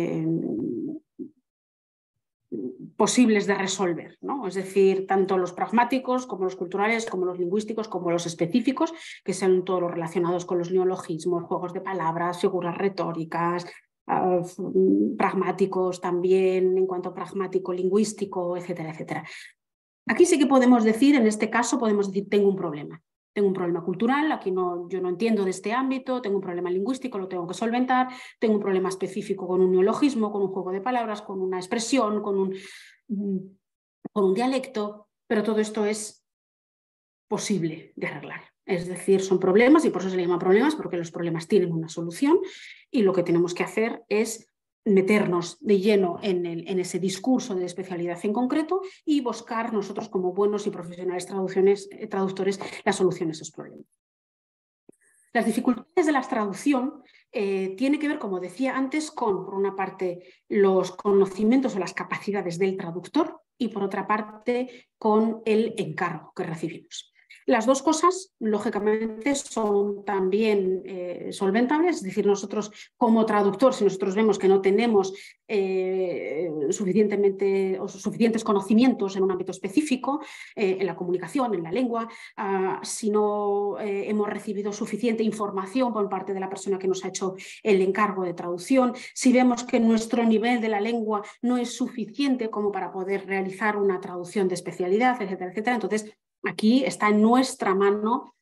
posibles de resolver, ¿no? Es decir, tanto los pragmáticos como los culturales, como los lingüísticos, como los específicos, que son todos los relacionados con los neologismos, juegos de palabras, figuras retóricas, pragmáticos también en cuanto a pragmático lingüístico, etcétera, etcétera. Aquí sí que podemos decir, en este caso, podemos decir, tengo un problema. Tengo un problema cultural, aquí yo no entiendo de este ámbito, tengo un problema lingüístico, lo tengo que solventar, tengo un problema específico con un neologismo, con un juego de palabras, con una expresión, con un dialecto, pero todo esto es posible de arreglar. Es decir, son problemas y por eso se le llaman problemas, porque los problemas tienen una solución y lo que tenemos que hacer es meternos de lleno en ese discurso de especialidad en concreto y buscar nosotros como buenos y profesionales traductores las soluciones a esos problemas. Las dificultades de la traducción tiene que ver, como decía antes, con, por una parte, los conocimientos o las capacidades del traductor y, por otra parte, con el encargo que recibimos. Las dos cosas, lógicamente, son también solventables, es decir, nosotros como traductor, si nosotros vemos que no tenemos suficientes conocimientos en un ámbito específico, en la comunicación, en la lengua, si no hemos recibido suficiente información por parte de la persona que nos ha hecho el encargo de traducción, si vemos que nuestro nivel de la lengua no es suficiente como para poder realizar una traducción de especialidad, etcétera, etcétera, entonces aquí está en nuestra mano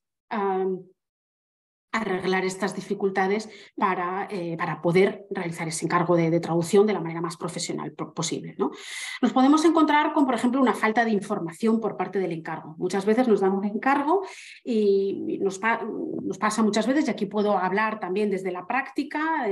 arreglar estas dificultades para poder realizar ese encargo de traducción de la manera más profesional posible, ¿no? Nos podemos encontrar con, por ejemplo, una falta de información por parte del encargo. Muchas veces nos dan un encargo y nos pasa muchas veces, y aquí puedo hablar también desde la práctica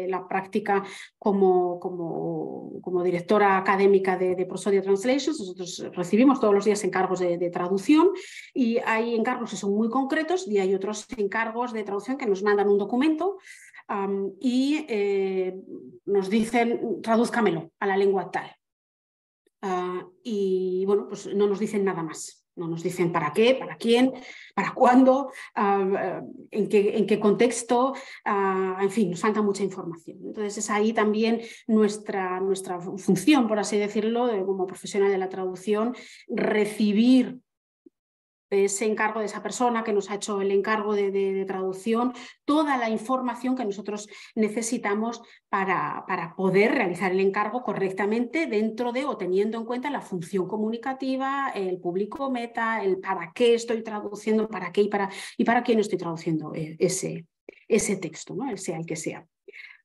como directora académica de Prosodia Translations. Nosotros recibimos todos los días encargos de traducción y hay encargos que son muy concretos y hay otros encargos de traducción que nos mandan un documento y nos dicen tradúzcamelo a la lengua tal. Y bueno, pues no nos dicen nada más. No nos dicen para qué, para quién, para cuándo, en qué contexto, en fin, nos falta mucha información. Entonces es ahí también nuestra función, por así decirlo, como profesional de la traducción, recibir ese encargo de esa persona que nos ha hecho el encargo de traducción, toda la información que nosotros necesitamos para poder realizar el encargo correctamente dentro de o teniendo en cuenta la función comunicativa, el público meta, el para qué estoy traduciendo, para qué y para quién estoy traduciendo ese texto, ¿no? El sea el que sea.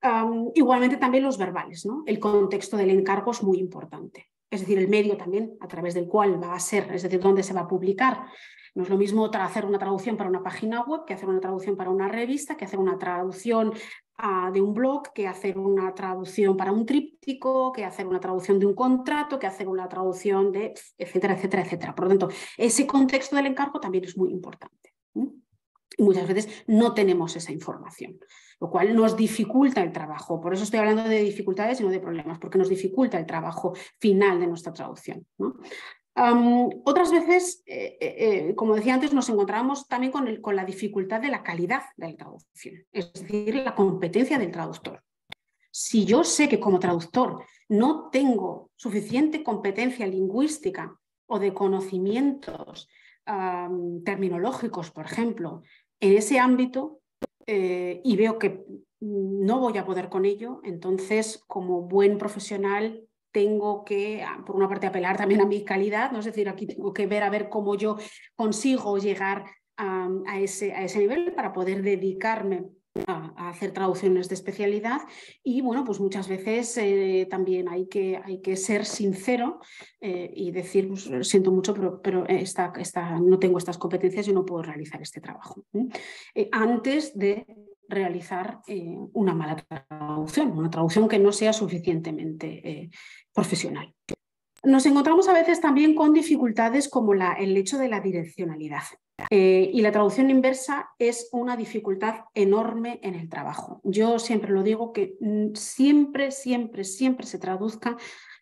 Igualmente también los verbales, ¿no? El contexto del encargo es muy importante. Es decir, el medio también a través del cual va a ser, es decir, dónde se va a publicar. No es lo mismo hacer una traducción para una página web que hacer una traducción para una revista, que hacer una traducción de un blog, que hacer una traducción para un tríptico, que hacer una traducción de un contrato, que hacer una traducción de etcétera, etcétera, etcétera. Por lo tanto, ese contexto del encargo también es muy importante. Y muchas veces no tenemos esa información, lo cual nos dificulta el trabajo. Por eso estoy hablando de dificultades y no de problemas, porque nos dificulta el trabajo final de nuestra traducción, ¿no? Otras veces, como decía antes, nos encontramos también con la dificultad de la calidad de la traducción, es decir, la competencia del traductor. Si yo sé que como traductor no tengo suficiente competencia lingüística o de conocimientos terminológicos, por ejemplo, en ese ámbito y veo que no voy a poder con ello, entonces como buen profesional tengo que, por una parte, apelar también a mi calidad, ¿no? Es decir, aquí tengo que ver a ver cómo yo consigo llegar a ese nivel para poder dedicarme a hacer traducciones de especialidad. Y bueno, pues muchas veces también hay que ser sincero y decir, pues, siento mucho, pero no tengo estas competencias y no puedo realizar este trabajo. Antes de realizar una mala traducción, una traducción que no sea suficientemente profesional. Nos encontramos a veces también con dificultades como el hecho de la direccionalidad. Y la traducción inversa es una dificultad enorme en el trabajo. Yo siempre lo digo que siempre se traduzca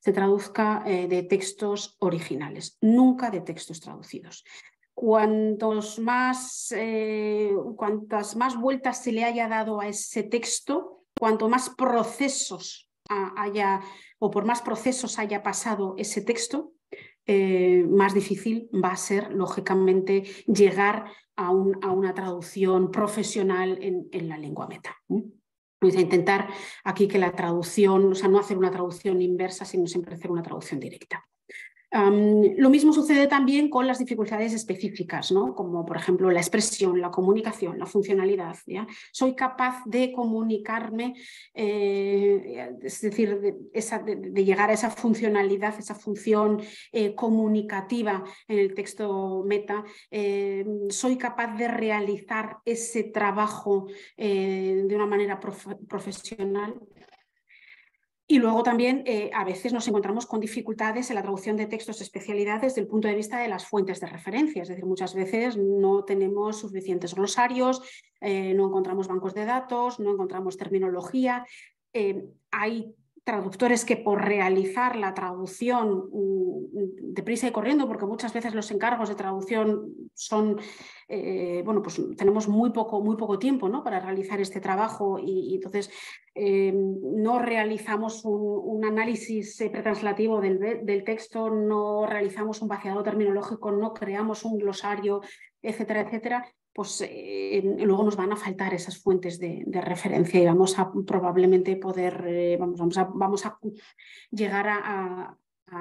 de textos originales, nunca de textos traducidos. Cuantas más vueltas se le haya dado a ese texto, cuanto más procesos por más procesos haya pasado ese texto, más difícil va a ser, lógicamente, llegar a una traducción profesional en la lengua meta. Vamos a intentar aquí que la traducción, o sea, no hacer una traducción inversa, sino siempre hacer una traducción directa. Lo mismo sucede también con las dificultades específicas, ¿no? Como por ejemplo la expresión, la comunicación, la funcionalidad. ¿Ya? Soy capaz de comunicarme, es decir, de llegar a esa funcionalidad, esa función comunicativa en el texto meta. Soy capaz de realizar ese trabajo de una manera profesional. Y luego también a veces nos encontramos con dificultades en la traducción de textos de especialidad desde el punto de vista de las fuentes de referencia. Es decir, muchas veces no tenemos suficientes glosarios, no encontramos bancos de datos, no encontramos terminología. Hay traductores que por realizar la traducción deprisa y corriendo, porque muchas veces los encargos de traducción son, bueno, pues tenemos muy poco tiempo, ¿no? Para realizar este trabajo y entonces no realizamos un análisis pretranslativo del texto, no realizamos un vaciado terminológico, no creamos un glosario, etcétera, etcétera. Pues luego nos van a faltar esas fuentes de referencia y vamos a probablemente poder, vamos a llegar a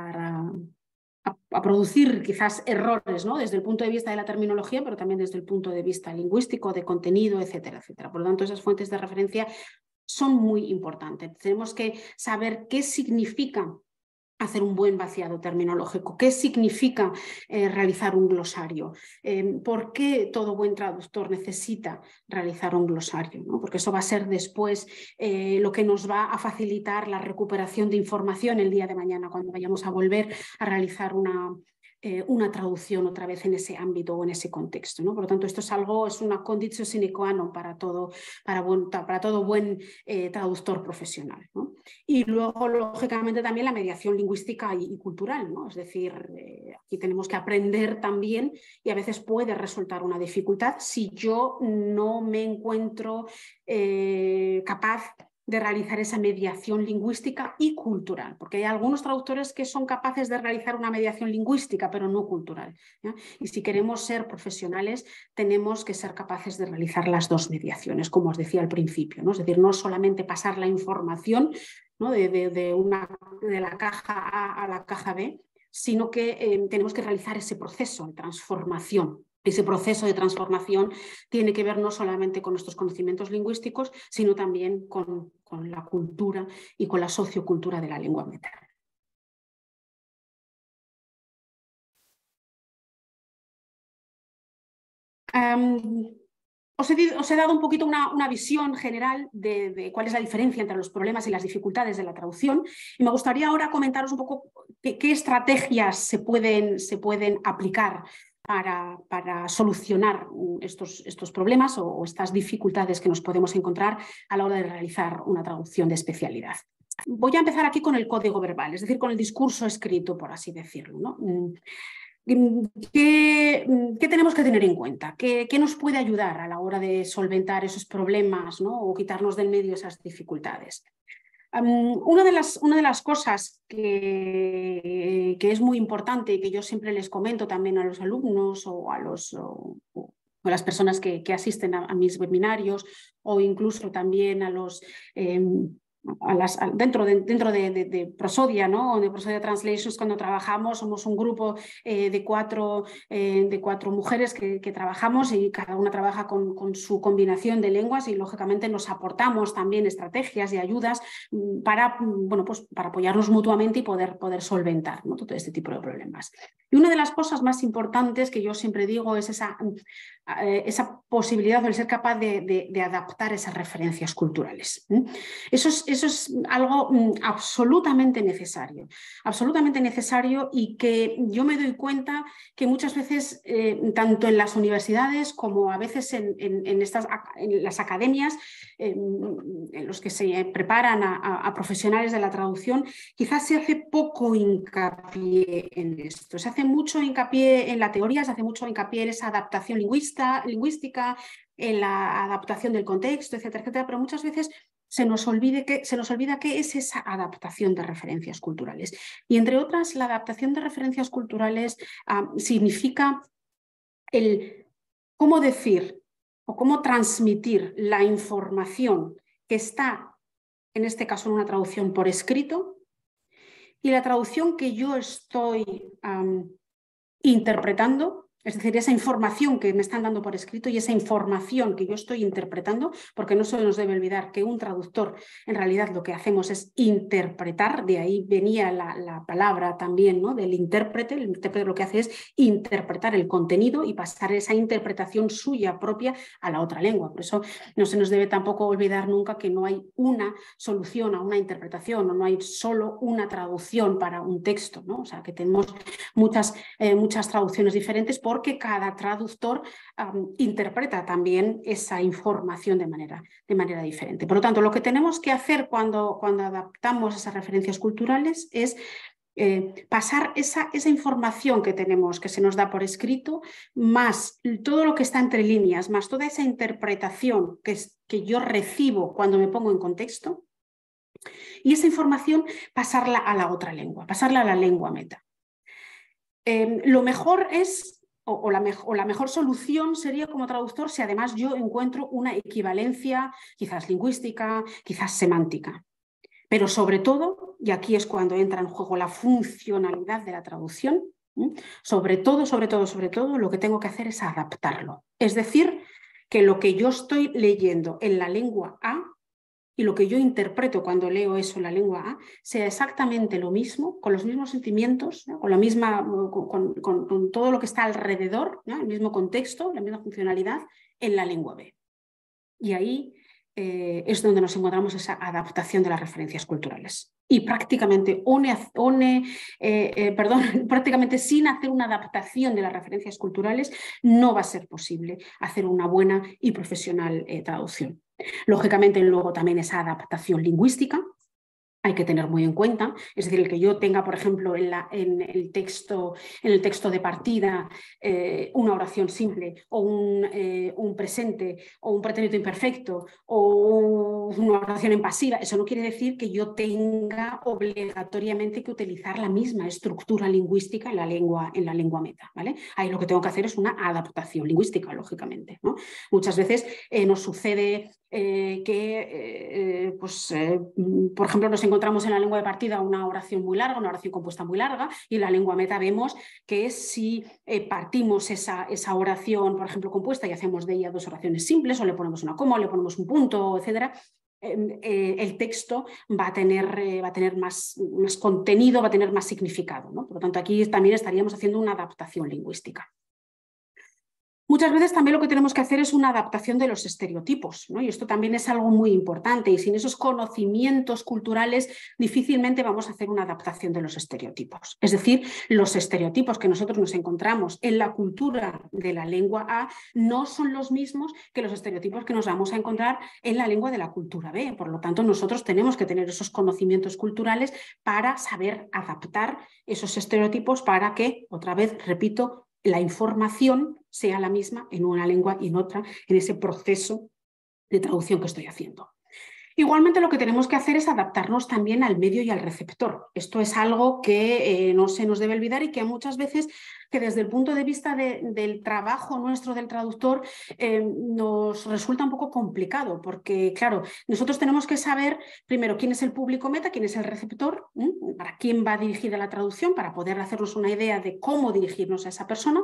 producir quizás errores, ¿no? Desde el punto de vista de la terminología, pero también desde el punto de vista lingüístico, de contenido, etcétera, etcétera. Por lo tanto, esas fuentes de referencia son muy importantes. Tenemos que saber qué significa hacer un buen vaciado terminológico, qué significa realizar un glosario, por qué todo buen traductor necesita realizar un glosario, ¿no? Porque eso va a ser después lo que nos va a facilitar la recuperación de información el día de mañana cuando vayamos a volver a realizar una traducción otra vez en ese ámbito o en ese contexto, ¿no? Por lo tanto, esto es una conditio sine qua non para todo buen traductor profesional, ¿no? Y luego, lógicamente, también la mediación lingüística y cultural, ¿no? Es decir, aquí tenemos que aprender también y a veces puede resultar una dificultad si yo no me encuentro capaz de realizar esa mediación lingüística y cultural, porque hay algunos traductores que son capaces de realizar una mediación lingüística, pero no cultural, ¿ya? Y si queremos ser profesionales, tenemos que ser capaces de realizar las dos mediaciones, como os decía al principio, ¿no? Es decir, no solamente pasar la información, ¿no? de la caja A a la caja B, sino que tenemos que realizar ese proceso de transformación ese proceso de transformación tiene que ver no solamente con nuestros conocimientos lingüísticos, sino también con la cultura y con la sociocultura de la lengua meta. Os he dado un poquito una visión general de cuál es la diferencia entre los problemas y las dificultades de la traducción, y me gustaría ahora comentaros un poco qué estrategias se pueden aplicar para solucionar estos problemas o estas dificultades que nos podemos encontrar a la hora de realizar una traducción de especialidad. Voy a empezar aquí con el código verbal, es decir, con el discurso escrito, por así decirlo, ¿no? ¿Qué tenemos que tener en cuenta? ¿Qué nos puede ayudar a la hora de solventar esos problemas, ¿no? O quitarnos del medio esas dificultades? Una de las cosas que es muy importante y que yo siempre les comento también a los alumnos o a las personas que asisten a mis webinarios o incluso también a los... dentro de Prosodia, ¿no? De Prosodia Translations, cuando trabajamos, somos un grupo de cuatro mujeres que trabajamos y cada una trabaja con su combinación de lenguas y lógicamente nos aportamos también estrategias y ayudas para apoyarnos mutuamente y poder solventar, ¿no? Todo este tipo de problemas. Y una de las cosas más importantes que yo siempre digo es esa posibilidad de ser capaz de adaptar esas referencias culturales. Eso es algo absolutamente necesario y que yo me doy cuenta que muchas veces, tanto en las universidades como a veces en las academias, en los que se preparan a profesionales de la traducción, quizás se hace poco hincapié en esto. Se hace mucho hincapié en la teoría, se hace mucho hincapié en esa adaptación lingüística, en la adaptación del contexto, etcétera, etcétera, pero muchas veces se nos olvida qué es esa adaptación de referencias culturales. Y entre otras, la adaptación de referencias culturales significa el cómo decir o cómo transmitir la información que está, en este caso, en una traducción por escrito, y la traducción que yo estoy interpretando, es decir, esa información que me están dando por escrito y esa información que yo estoy interpretando, porque no se nos debe olvidar que un traductor en realidad lo que hacemos es interpretar, de ahí venía la palabra también, ¿no? Del intérprete. El intérprete lo que hace es interpretar el contenido y pasar esa interpretación suya propia a la otra lengua. Por eso no se nos debe tampoco olvidar nunca que no hay una solución a una interpretación o no hay solo una traducción para un texto, ¿no? O sea, que tenemos muchas traducciones diferentes porque cada traductor interpreta también esa información de manera diferente. Por lo tanto, lo que tenemos que hacer cuando adaptamos esas referencias culturales es pasar esa información que tenemos, que se nos da por escrito, más todo lo que está entre líneas, más toda esa interpretación que yo recibo cuando me pongo en contexto, y esa información pasarla a la otra lengua, pasarla a la lengua meta. Lo mejor es, o la mejor solución sería como traductor si además yo encuentro una equivalencia quizás lingüística, quizás semántica. Pero sobre todo, y aquí es cuando entra en juego la funcionalidad de la traducción, sobre todo, lo que tengo que hacer es adaptarlo. Es decir, que lo que yo estoy leyendo en la lengua A y lo que yo interpreto cuando leo eso en la lengua A sea exactamente lo mismo, con los mismos sentimientos, ¿no? con todo lo que está alrededor, ¿no? El mismo contexto, la misma funcionalidad en la lengua B. Y ahí es donde nos encontramos esa adaptación de las referencias culturales. Y prácticamente, prácticamente sin hacer una adaptación de las referencias culturales no va a ser posible hacer una buena y profesional traducción. Lógicamente, luego también esa adaptación lingüística hay que tener muy en cuenta, es decir, el que yo tenga, por ejemplo, en el texto de partida una oración simple o un presente o un pretérito imperfecto o una oración en pasiva, eso no quiere decir que yo tenga obligatoriamente que utilizar la misma estructura lingüística en la lengua meta, ¿vale? Ahí lo que tengo que hacer es una adaptación lingüística, lógicamente, ¿no? Muchas veces nos sucede por ejemplo, nos encontramos en la lengua de partida una oración muy larga, una oración compuesta muy larga, y en la lengua meta vemos que si partimos esa oración, por ejemplo, compuesta, y hacemos de ella 2 oraciones simples, o le ponemos una coma, o le ponemos un punto, etcétera, el texto va a tener más contenido, va a tener más significado, ¿no? Por lo tanto, aquí también estaríamos haciendo una adaptación lingüística. Muchas veces también lo que tenemos que hacer es una adaptación de los estereotipos, ¿no? Y esto también es algo muy importante, y sin esos conocimientos culturales difícilmente vamos a hacer una adaptación de los estereotipos. Es decir, los estereotipos que nosotros nos encontramos en la cultura de la lengua A no son los mismos que los estereotipos que nos vamos a encontrar en la lengua de la cultura B. Por lo tanto, nosotros tenemos que tener esos conocimientos culturales para saber adaptar esos estereotipos para que, otra vez, repito, la información sea la misma en una lengua y en otra, en ese proceso de traducción que estoy haciendo. Igualmente, lo que tenemos que hacer es adaptarnos también al medio y al receptor. Esto es algo que no se nos debe olvidar, y que muchas veces, que desde el punto de vista del trabajo nuestro del traductor, nos resulta un poco complicado, porque claro, nosotros tenemos que saber primero quién es el público meta, quién es el receptor, para quién va dirigida la traducción, para poder hacernos una idea de cómo dirigirnos a esa persona.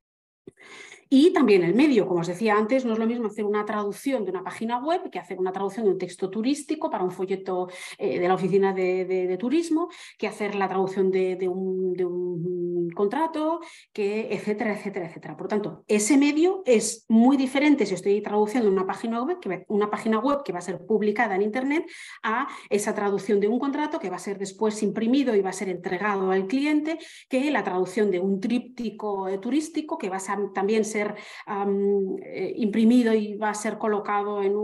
Y también el medio, como os decía antes, no es lo mismo hacer una traducción de una página web que hacer una traducción de un texto turístico para un folleto de la oficina de turismo, que hacer la traducción de un contrato, etcétera, etcétera, etcétera. Por lo tanto, ese medio es muy diferente si estoy traduciendo una página web que va a ser publicada en Internet, a esa traducción de un contrato que va a ser después imprimido y va a ser entregado al cliente, que la traducción de un tríptico turístico que va a también ser imprimido y va a ser colocado en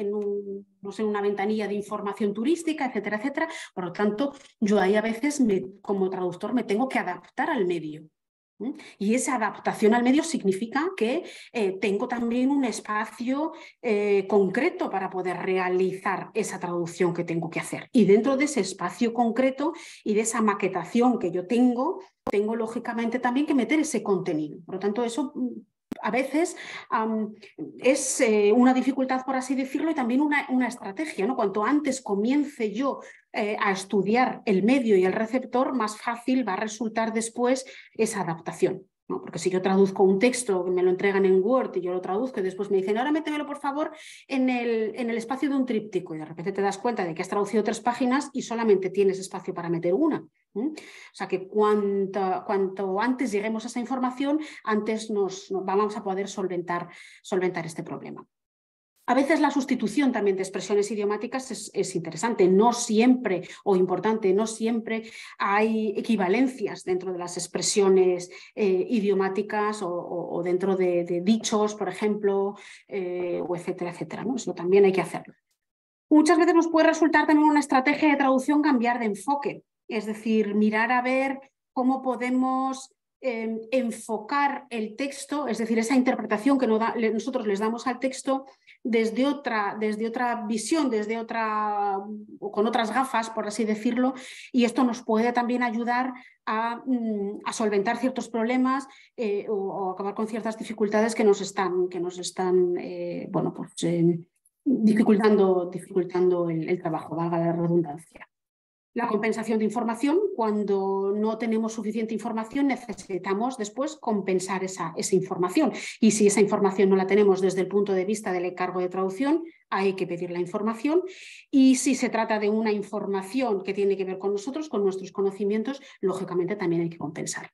una ventanilla de información turística, etcétera, etcétera. Por lo tanto, yo ahí a veces como traductor me tengo que adaptar al medio. Y esa adaptación al medio significa que tengo también un espacio concreto para poder realizar esa traducción que tengo que hacer. Y dentro de ese espacio concreto y de esa maquetación que yo tengo lógicamente también que meter ese contenido. Por lo tanto, eso a veces es una dificultad, por así decirlo, y también una estrategia, ¿no? Cuanto antes comience yo a estudiar el medio y el receptor, más fácil va a resultar después esa adaptación, ¿no? Porque si yo traduzco un texto que me lo entregan en Word y yo lo traduzco y después me dicen, ahora métemelo por favor en el espacio de un tríptico, y de repente te das cuenta de que has traducido 3 páginas y solamente tienes espacio para meter una. O sea que cuanto antes lleguemos a esa información, antes nos vamos a poder solventar este problema. A veces la sustitución también de expresiones idiomáticas es interesante. No siempre, o importante, no siempre hay equivalencias dentro de las expresiones idiomáticas o dentro de dichos, por ejemplo, o etcétera, etcétera, ¿no? Eso también hay que hacerlo. Muchas veces nos puede resultar también una estrategia de traducción cambiar de enfoque, es decir, mirar a ver cómo podemos enfocar el texto, es decir, esa interpretación que nosotros les damos al texto desde otra visión, o con otras gafas, por así decirlo, y esto nos puede también ayudar a solventar ciertos problemas o acabar con ciertas dificultades que nos están dificultando el trabajo, valga la redundancia. La compensación de información: cuando no tenemos suficiente información, necesitamos después compensar esa información. Y si esa información no la tenemos desde el punto de vista del encargo de traducción, hay que pedir la información. Y si se trata de una información que tiene que ver con nosotros, con nuestros conocimientos, lógicamente también hay que compensar.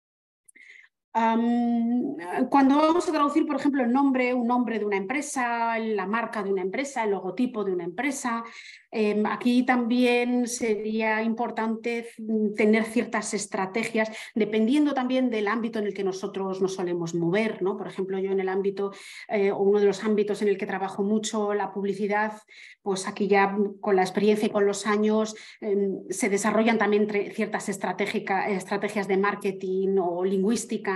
Cuando vamos a traducir, por ejemplo, un nombre de una empresa, la marca de una empresa, el logotipo de una empresa, aquí también sería importante tener ciertas estrategias, dependiendo también del ámbito en el que nosotros nos solemos mover, ¿no? Por ejemplo, yo en el ámbito, o uno de los ámbitos en el que trabajo mucho, la publicidad, pues aquí ya con la experiencia y con los años se desarrollan también ciertas estrategias de marketing o lingüísticas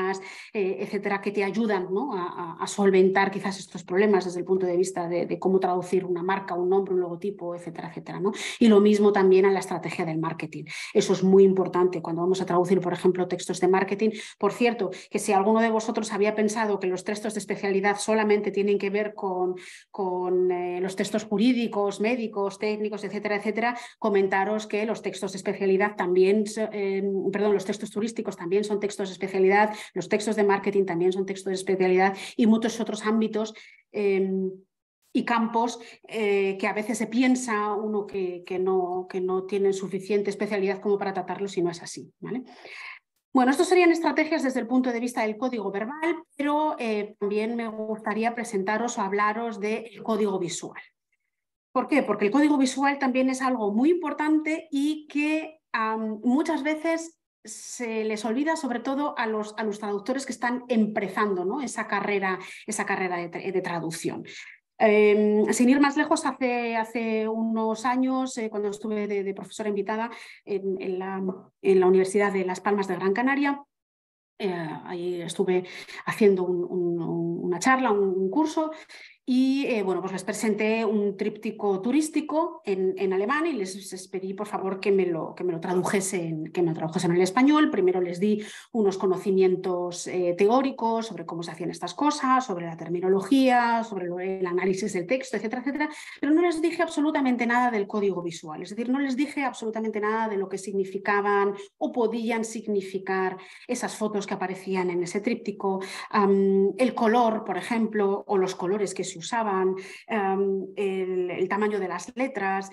técnicas, etcétera, que te ayudan, ¿no?, a solventar quizás estos problemas desde el punto de vista de cómo traducir una marca, un nombre, un logotipo, etcétera, etcétera, ¿no? Y lo mismo también a la estrategia del marketing. Eso es muy importante cuando vamos a traducir, por ejemplo, textos de marketing. Por cierto, que si alguno de vosotros había pensado que los textos de especialidad solamente tienen que ver con los textos jurídicos, médicos, técnicos, etcétera, etcétera, comentaros que los textos de especialidad también, los textos turísticos también son textos de especialidad, los textos de marketing también son textos de especialidad y muchos otros ámbitos y campos que a veces se piensa uno que no tienen suficiente especialidad como para tratarlos y no es así, ¿vale? Bueno, estos serían estrategias desde el punto de vista del código verbal, pero también me gustaría presentaros o hablaros del código visual. ¿Por qué? Porque el código visual también es algo muy importante y que muchas veces se les olvida, sobre todo a los traductores que están empezando, ¿no?, esa carrera de traducción. Sin ir más lejos, hace unos años, cuando estuve de profesora invitada en la Universidad de Las Palmas de Gran Canaria, ahí estuve haciendo una charla, un curso, y bueno, pues les presenté un tríptico turístico en alemán y les pedí por favor que me lo tradujesen al español. Primero les di unos conocimientos teóricos sobre cómo se hacían estas cosas, sobre la terminología, sobre el análisis del texto, etcétera, etcétera, pero no les dije absolutamente nada del código visual, es decir, no les dije absolutamente nada de lo que significaban o podían significar esas fotos que aparecían en ese tríptico, el color, por ejemplo, o los colores que se usaban, el tamaño de las letras,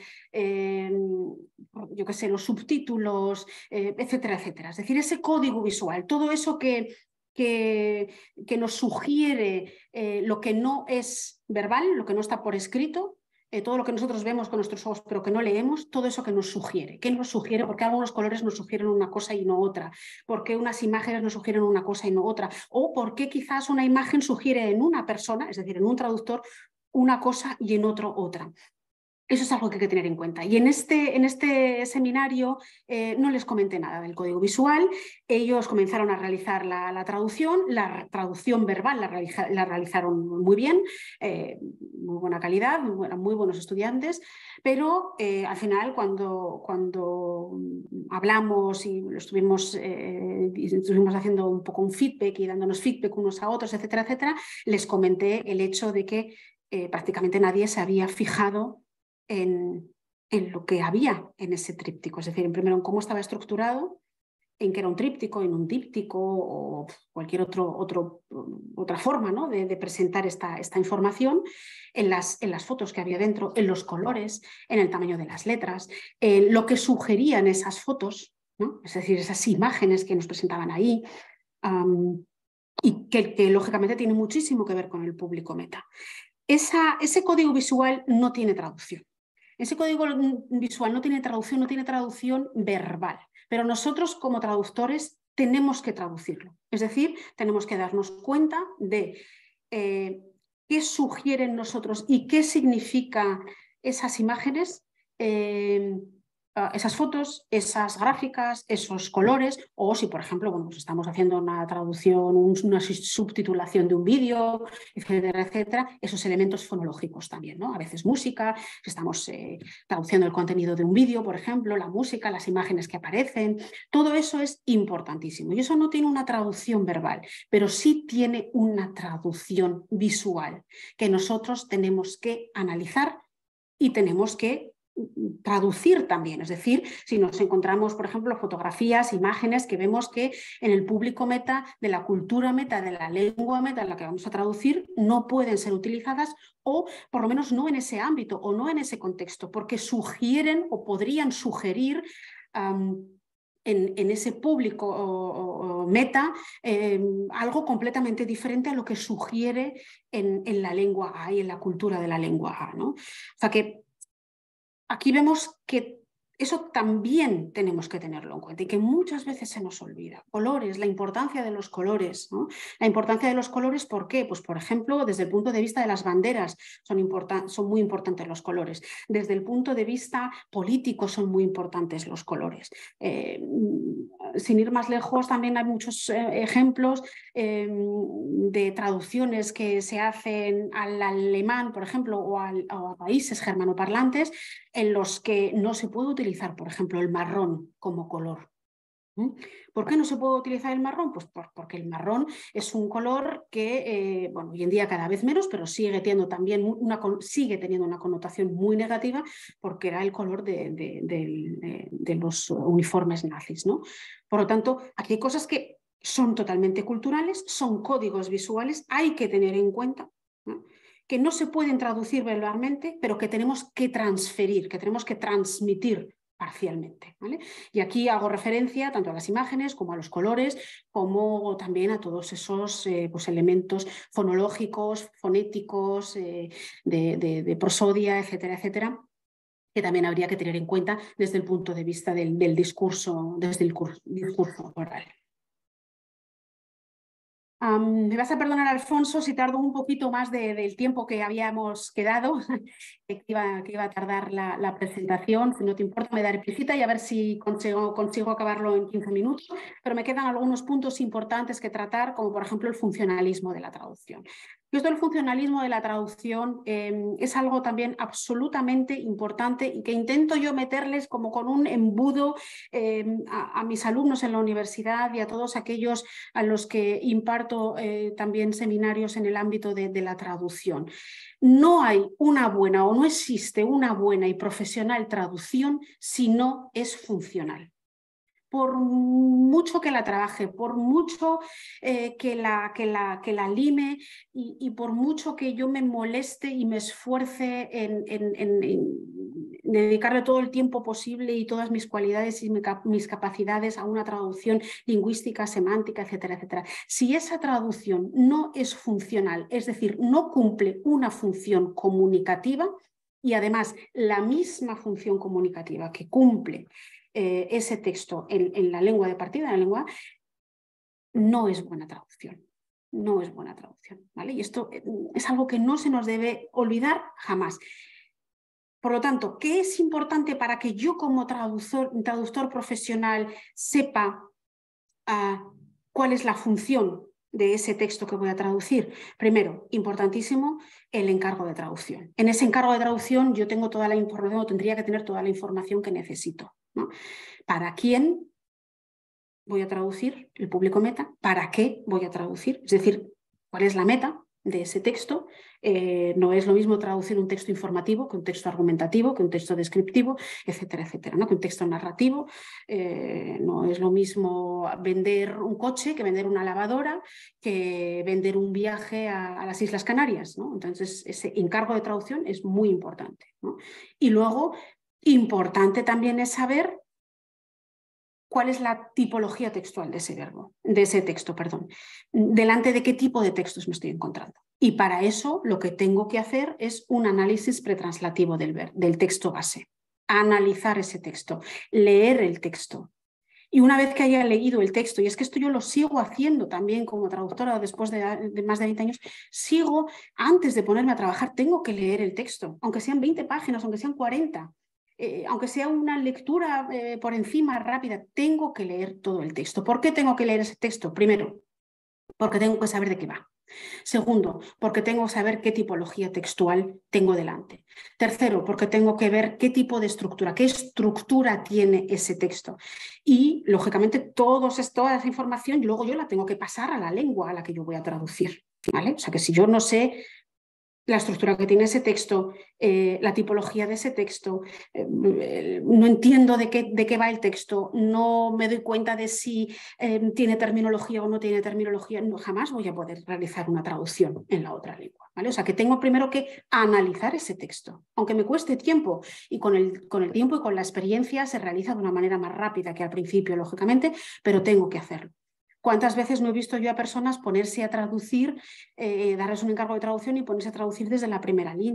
yo qué sé, los subtítulos, etcétera, etcétera. Es decir, ese código visual, todo eso que nos sugiere lo que no es verbal, lo que no está por escrito, todo lo que nosotros vemos con nuestros ojos pero que no leemos, todo eso que nos sugiere. ¿Qué nos sugiere? Porque algunos colores nos sugieren una cosa y no otra, porque unas imágenes nos sugieren una cosa y no otra, o porque quizás una imagen sugiere en una persona, es decir, en un traductor, una cosa y en otro otra. Eso es algo que hay que tener en cuenta. Y en este seminario no les comenté nada del código visual. Ellos comenzaron a realizar la traducción verbal la realizaron muy bien, muy buena calidad, eran muy buenos estudiantes, pero al final cuando hablamos y estuvimos haciendo un poco un feedback y dándonos feedback unos a otros, etcétera, etcétera, les comenté el hecho de que prácticamente nadie se había fijado en lo que había en ese tríptico, es decir, primero en cómo estaba estructurado, en que era un tríptico, en un díptico o cualquier otra forma, ¿no?, de presentar esta información, en las fotos que había dentro, en los colores, en el tamaño de las letras, en lo que sugerían esas fotos, ¿no?, es decir, esas imágenes que nos presentaban ahí, y que lógicamente tiene muchísimo que ver con el público meta. Ese código visual no tiene traducción. Ese código visual no tiene traducción verbal, pero nosotros como traductores tenemos que traducirlo. Es decir, tenemos que darnos cuenta de qué sugieren nosotros y qué significan esas imágenes, esas fotos, esas gráficas, esos colores, o si, por ejemplo, bueno, pues estamos haciendo una traducción, una subtitulación de un vídeo, etcétera, etcétera, esos elementos fonológicos también, ¿no? A veces música, si estamos traduciendo el contenido de un vídeo, por ejemplo, la música, las imágenes que aparecen, todo eso es importantísimo. Y eso no tiene una traducción verbal, pero sí tiene una traducción visual que nosotros tenemos que analizar y tenemos que traducir también, es decir, si nos encontramos, por ejemplo, fotografías, imágenes que vemos que en el público meta, de la cultura meta, de la lengua meta en la que vamos a traducir, no pueden ser utilizadas o por lo menos no en ese ámbito o no en ese contexto, porque sugieren o podrían sugerir en ese público o meta algo completamente diferente a lo que sugiere en la lengua A y en la cultura de la lengua A, ¿no? O sea que aquí vemos que Eso también tenemos que tenerlo en cuenta y que muchas veces se nos olvida. Colores, la importancia de los colores, ¿no? La importancia de los colores, ¿por qué? Pues, por ejemplo, desde el punto de vista de las banderas son muy importantes los colores. Desde el punto de vista político son muy importantes los colores. Sin ir más lejos, también hay muchos ejemplos de traducciones que se hacen al alemán, por ejemplo, o a países germanoparlantes, en los que no se puede utilizar, por ejemplo, el marrón como color. ¿Por qué no se puede utilizar el marrón? Pues porque el marrón es un color que, bueno, hoy en día cada vez menos, pero sigue teniendo una connotación muy negativa, porque era el color de los uniformes nazis, ¿no? Por lo tanto, aquí hay cosas que son totalmente culturales, son códigos visuales, hay que tener en cuenta, ¿no?, que no se pueden traducir verbalmente, pero que tenemos que transferir, que tenemos que transmitir parcialmente, ¿vale? Y aquí hago referencia tanto a las imágenes como a los colores, como también a todos esos pues elementos fonológicos, fonéticos, de prosodia, etcétera, etcétera, que también habría que tener en cuenta desde el punto de vista del discurso, desde el discurso oral. Me vas a perdonar, Alfonso, si tardo un poquito más del tiempo que habíamos quedado, que iba a tardar la presentación. Si no te importa, me daré prisita y a ver si consigo acabarlo en 15 minutos, pero me quedan algunos puntos importantes que tratar, como por ejemplo el funcionalismo de la traducción. Y esto del funcionalismo de la traducción es algo también absolutamente importante y que intento yo meterles como con un embudo a mis alumnos en la universidad y a todos aquellos a los que imparto también seminarios en el ámbito de la traducción. No hay una buena o no existe una buena y profesional traducción si no es funcional. Por mucho que la trabaje, por mucho que la lime y por mucho que yo me moleste y me esfuerce en dedicarle todo el tiempo posible y todas mis cualidades y mis capacidades a una traducción lingüística, semántica, etcétera, etcétera. Si esa traducción no es funcional, es decir, no cumple una función comunicativa y además la misma función comunicativa que cumple ese texto en la lengua de partida, en la lengua, no es buena traducción. No es buena traducción, ¿vale? Y esto es algo que no se nos debe olvidar jamás. Por lo tanto, ¿qué es importante para que yo como traductor profesional sepa cuál es la función de ese texto que voy a traducir? Primero, importantísimo, el encargo de traducción. En ese encargo de traducción yo tengo toda la información, o tendría que tener toda la información que necesito, ¿no? ¿Para quién voy a traducir? El público meta. ¿Para qué voy a traducir? Es decir, ¿cuál es la meta de ese texto? No es lo mismo traducir un texto informativo que un texto argumentativo, que un texto descriptivo, etcétera, etcétera, ¿no? Que un texto narrativo. No es lo mismo vender un coche que vender una lavadora, que vender un viaje a las Islas Canarias, ¿no? Entonces, ese encargo de traducción es muy importante, ¿no? Y luego, importante también es saber cuál es la tipología textual de ese texto, perdón. Delante de qué tipo de textos me estoy encontrando. Y para eso lo que tengo que hacer es un análisis pretranslativo del texto base. Analizar ese texto, leer el texto. Y una vez que haya leído el texto, y es que esto yo lo sigo haciendo también como traductora después de más de 20 años, antes de ponerme a trabajar, tengo que leer el texto, aunque sean 20 páginas, aunque sean 40. Aunque sea una lectura por encima rápida, tengo que leer todo el texto. ¿Por qué tengo que leer ese texto? Primero, porque tengo que saber de qué va. Segundo, porque tengo que saber qué tipología textual tengo delante. Tercero, porque tengo que ver qué tipo de estructura, qué estructura tiene ese texto. Y, lógicamente, toda esa información luego yo la tengo que pasar a la lengua a la que yo voy a traducir, ¿vale? O sea que si yo no sé la estructura que tiene ese texto, la tipología de ese texto, no entiendo de qué va el texto, no me doy cuenta de si tiene terminología o no tiene terminología, jamás voy a poder realizar una traducción en la otra lengua, ¿vale? O sea que tengo primero que analizar ese texto, aunque me cueste tiempo, y con el tiempo y con la experiencia se realiza de una manera más rápida que al principio, lógicamente, pero tengo que hacerlo. ¿Cuántas veces no he visto yo a personas ponerse a traducir, darles un encargo de traducción y ponerse a traducir desde la primera línea?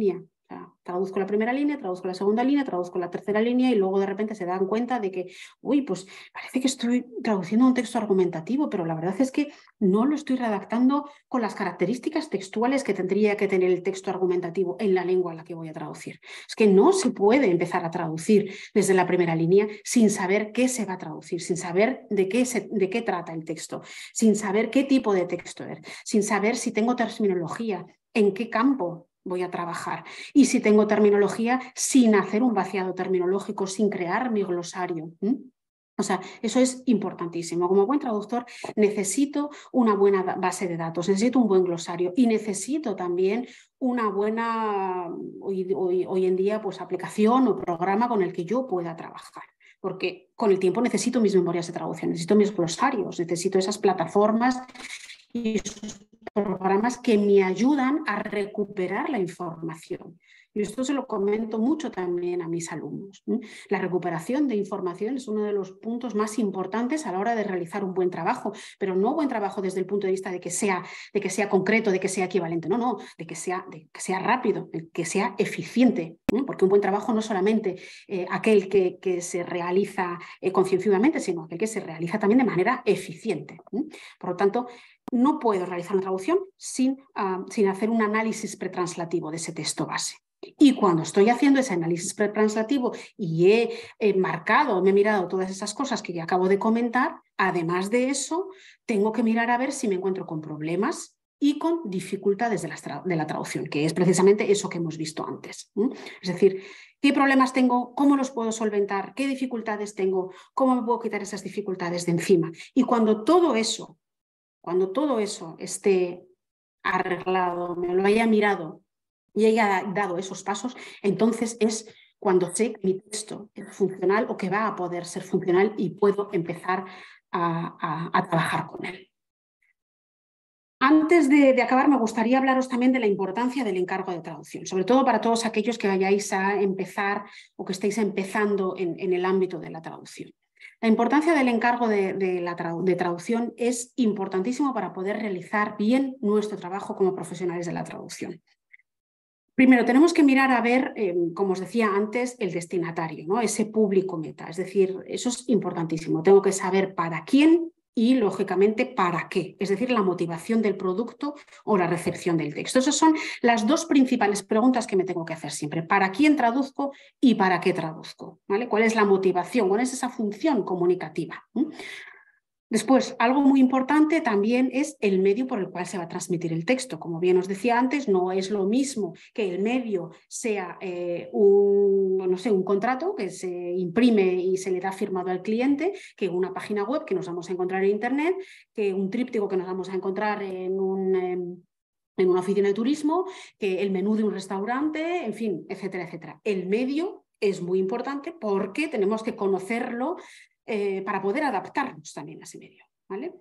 O sea, traduzco la primera línea, traduzco la segunda línea, traduzco la tercera línea y luego de repente se dan cuenta de que, uy, pues parece que estoy traduciendo un texto argumentativo, pero la verdad es que no lo estoy redactando con las características textuales que tendría que tener el texto argumentativo en la lengua a la que voy a traducir. Es que no se puede empezar a traducir desde la primera línea sin saber qué se va a traducir, sin saber de qué trata el texto, sin saber qué tipo de texto es, sin saber si tengo terminología, en qué campo voy a trabajar y si tengo terminología sin hacer un vaciado terminológico, sin crear mi glosario. O sea, eso es importantísimo. Como buen traductor necesito una buena base de datos, necesito un buen glosario y necesito también una buena, hoy en día, pues aplicación o programa con el que yo pueda trabajar. Porque con el tiempo necesito mis memorias de traducción, necesito mis glosarios, necesito esas plataformas y esos programas que me ayudan a recuperar la información. Y esto se lo comento mucho también a mis alumnos. La recuperación de información es uno de los puntos más importantes a la hora de realizar un buen trabajo, pero no buen trabajo desde el punto de vista de que sea concreto, de que sea equivalente, no, de que sea rápido, de que sea eficiente, porque un buen trabajo no es solamente aquel que se realiza concienzudamente, sino aquel que se realiza también de manera eficiente. Por lo tanto, no puedo realizar una traducción sin hacer un análisis pretranslativo de ese texto base. Y cuando estoy haciendo ese análisis pretranslativo y he marcado, me he mirado todas esas cosas que ya acabo de comentar, además de eso, tengo que mirar a ver si me encuentro con problemas y con dificultades de la traducción, que es precisamente eso que hemos visto antes. Es decir, ¿qué problemas tengo? ¿Cómo los puedo solventar? ¿Qué dificultades tengo? ¿Cómo me puedo quitar esas dificultades de encima? Y cuando todo eso esté arreglado, me lo haya mirado y haya dado esos pasos, entonces es cuando sé que mi texto es funcional o que va a poder ser funcional y puedo empezar a trabajar con él. Antes de acabar, me gustaría hablaros también de la importancia del encargo de traducción, sobre todo para todos aquellos que vayáis a empezar o que estéis empezando en el ámbito de la traducción. La importancia del encargo de traducción es importantísimo para poder realizar bien nuestro trabajo como profesionales de la traducción. Primero, tenemos que mirar a ver, como os decía antes, el destinatario, ¿no? Ese público meta. Es decir, eso es importantísimo. Tengo que saber para quién y, lógicamente, para qué. Es decir, la motivación del producto o la recepción del texto. Esas son las dos principales preguntas que me tengo que hacer siempre. ¿Para quién traduzco y para qué traduzco? ¿Vale? ¿Cuál es la motivación? ¿Cuál es esa función comunicativa? Después, algo muy importante también es el medio por el cual se va a transmitir el texto. Como bien os decía antes, no es lo mismo que el medio sea un contrato que se imprime y se le da firmado al cliente, que una página web que nos vamos a encontrar en Internet, que un tríptico que nos vamos a encontrar en una oficina de turismo, que el menú de un restaurante, en fin, etcétera, etcétera. El medio es muy importante porque tenemos que conocerlo para poder adaptarnos también a ese medio, ¿vale?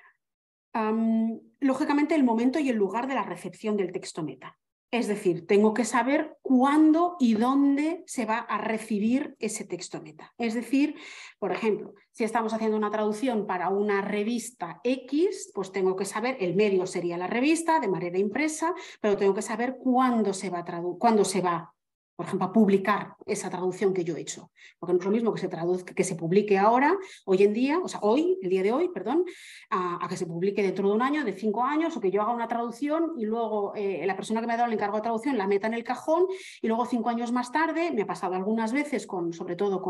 Lógicamente, el momento y el lugar de la recepción del texto meta. Es decir, tengo que saber cuándo y dónde se va a recibir ese texto meta. Es decir, por ejemplo, si estamos haciendo una traducción para una revista X, pues tengo que saber, el medio sería la revista de manera impresa, pero tengo que saber cuándo se va, por ejemplo, a publicar esa traducción que yo he hecho. Porque no es lo mismo que se publique ahora, hoy en día, o sea, el día de hoy, perdón, a que se publique dentro de un año, de 5 años, o que yo haga una traducción y luego la persona que me ha dado el encargo de traducción la meta en el cajón y luego 5 años más tarde, me ha pasado algunas veces, sobre todo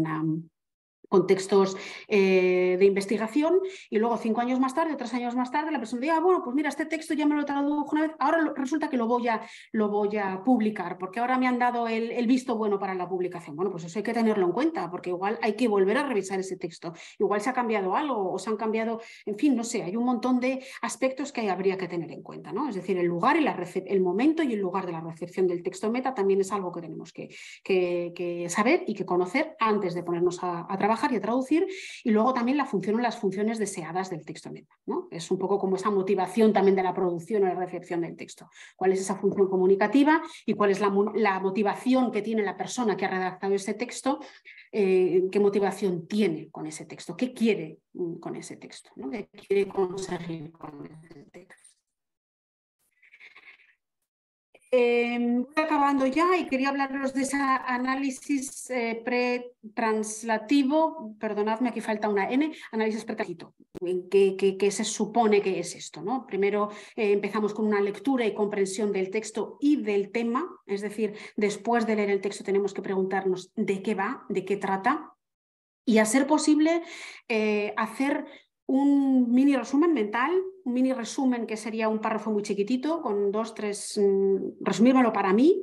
con textos de investigación y luego 5 años más tarde, 3 años más tarde, la persona diga, bueno, pues mira, este texto ya me lo tradujo una vez, ahora resulta que lo voy a publicar porque ahora me han dado el visto bueno para la publicación. Bueno, pues eso hay que tenerlo en cuenta porque igual hay que volver a revisar ese texto. Igual se ha cambiado algo o se han cambiado, en fin, no sé, hay un montón de aspectos que habría que tener en cuenta, ¿no? Es decir, el lugar y el momento y el lugar de la recepción del texto meta también es algo que tenemos que saber y que conocer antes de ponernos a trabajar y a traducir, y luego también las funciones deseadas del texto meta, ¿no? Es un poco como esa motivación también de la producción o la recepción del texto. ¿Cuál es esa función comunicativa y cuál es la motivación que tiene la persona que ha redactado ese texto? ¿Qué motivación tiene con ese texto? ¿Qué quiere con ese texto? ¿No? ¿Qué quiere conseguir con ese texto? Voy acabando ya y quería hablaros de ese análisis pretranslativo, perdonadme, aquí falta una N, análisis pretranslativo. ¿Qué se supone que es esto, ¿no? Primero empezamos con una lectura y comprensión del texto y del tema, es decir, después de leer el texto tenemos que preguntarnos de qué va, de qué trata, y a ser posible hacer un mini resumen mental, un mini resumen que sería un párrafo muy chiquitito, con 2, 3, resumírmelo para mí,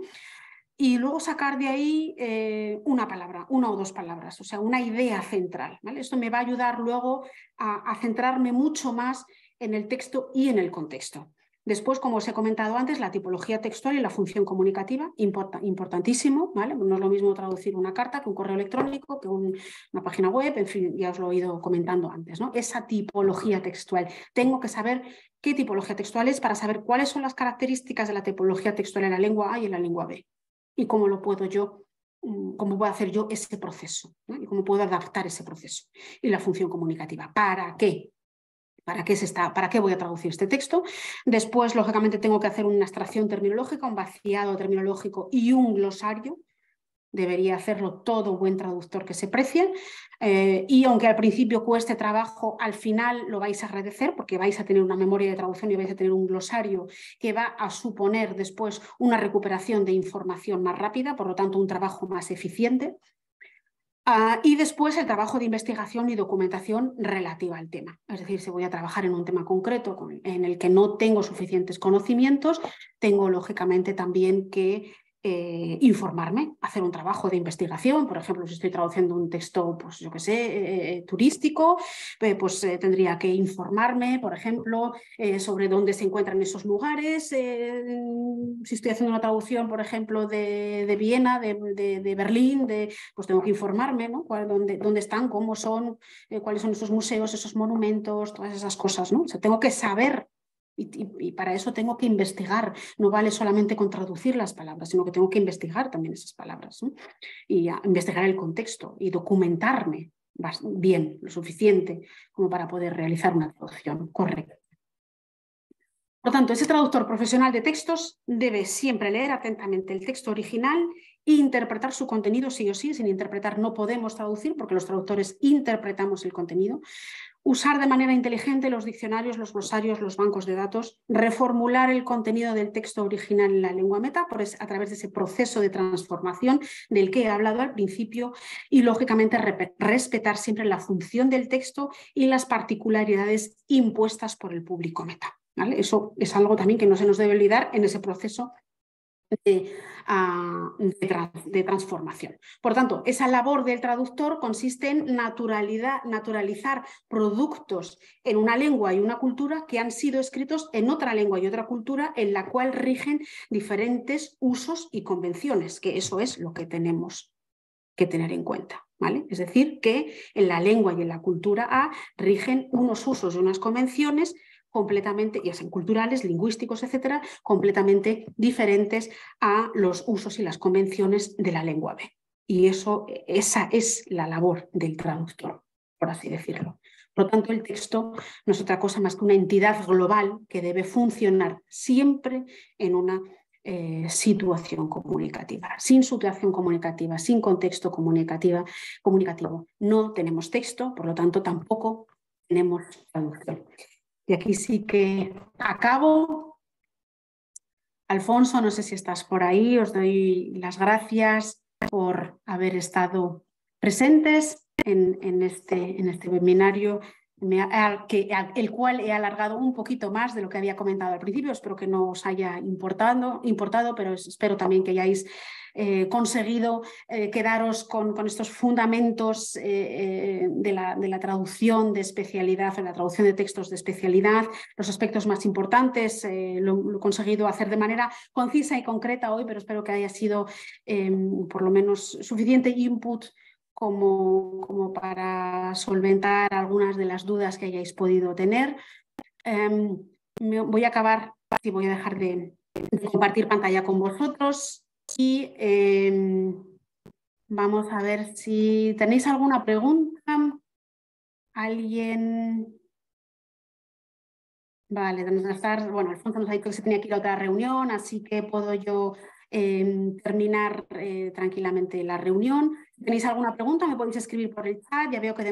y luego sacar de ahí una palabra, una o dos palabras, o sea, una idea central, ¿vale? Esto me va a ayudar luego a centrarme mucho más en el texto y en el contexto. Después, como os he comentado antes, la tipología textual y la función comunicativa, importantísimo, ¿vale? No es lo mismo traducir una carta que un correo electrónico, que una página web, en fin, ya os lo he ido comentando antes, ¿no? Esa tipología textual. Tengo que saber qué tipología textual es para saber cuáles son las características de la tipología textual en la lengua A y en la lengua B. Y cómo lo puedo yo, cómo puedo hacer yo ese proceso, ¿no? Y cómo puedo adaptar ese proceso. Y la función comunicativa. ¿Para qué? ¿Para qué voy a traducir este texto? Después, lógicamente, tengo que hacer una extracción terminológica, un vaciado terminológico y un glosario. Debería hacerlo todo buen traductor que se precie. Y aunque al principio cueste trabajo, al final lo vais a agradecer porque vais a tener una memoria de traducción y vais a tener un glosario que va a suponer después una recuperación de información más rápida, por lo tanto, un trabajo más eficiente. Y después el trabajo de investigación y documentación relativa al tema. Es decir, si voy a trabajar en un tema concreto en el que no tengo suficientes conocimientos, tengo lógicamente también que informarme, hacer un trabajo de investigación. Por ejemplo, si estoy traduciendo un texto, pues yo qué sé, turístico, pues tendría que informarme, por ejemplo, sobre dónde se encuentran esos lugares. Si estoy haciendo una traducción, por ejemplo, de Viena, de Berlín, pues tengo que informarme, ¿no? Dónde están, cómo son, cuáles son esos museos, esos monumentos, todas esas cosas, ¿no? O sea, tengo que saber y para eso tengo que investigar. No vale solamente con traducir las palabras, sino que tengo que investigar también esas palabras, ¿no? Y investigar el contexto y documentarme bien, lo suficiente como para poder realizar una traducción correcta. Por lo tanto, ese traductor profesional de textos debe siempre leer atentamente el texto original e interpretar su contenido sí o sí. Sin interpretar no podemos traducir porque los traductores interpretamos el contenido. Usar de manera inteligente los diccionarios, los glosarios, los bancos de datos, reformular el contenido del texto original en la lengua meta a través de ese proceso de transformación del que he hablado al principio y, lógicamente, respetar siempre la función del texto y las particularidades impuestas por el público meta, ¿vale? Eso es algo también que no se nos debe olvidar en ese proceso de transformación. Por tanto, esa labor del traductor consiste en naturalizar productos en una lengua y una cultura que han sido escritos en otra lengua y otra cultura en la cual rigen diferentes usos y convenciones, que eso es lo que tenemos que tener en cuenta, ¿vale? Es decir, que en la lengua y en la cultura A rigen unos usos y unas convenciones completamente, ya sean culturales, lingüísticos, etcétera, completamente diferentes a los usos y las convenciones de la lengua B. Y esa es la labor del traductor, por así decirlo. Por lo tanto, el texto no es otra cosa más que una entidad global que debe funcionar siempre en una situación comunicativa. Sin situación comunicativa, sin contexto comunicativo, no tenemos texto, por lo tanto, tampoco tenemos traducción. Y aquí sí que acabo. Alfonso, no sé si estás por ahí, os doy las gracias por haber estado presentes en este webinario, el cual he alargado un poquito más de lo que había comentado al principio. Espero que no os haya importado, pero espero también que hayáis conseguido quedaros con estos fundamentos de la traducción de especialidad o la traducción de textos de especialidad, los aspectos más importantes. Lo he conseguido hacer de manera concisa y concreta hoy, pero espero que haya sido por lo menos suficiente input como para solventar algunas de las dudas que hayáis podido tener. Voy a acabar y voy a dejar de compartir pantalla con vosotros y vamos a ver si tenéis alguna pregunta. ¿Alguien? Vale, bueno, Alfonso nos ha dicho que se tenía que ir a otra reunión, así que puedo yo terminar tranquilamente la reunión. Si tenéis alguna pregunta, me podéis escribir por el chat. Ya veo que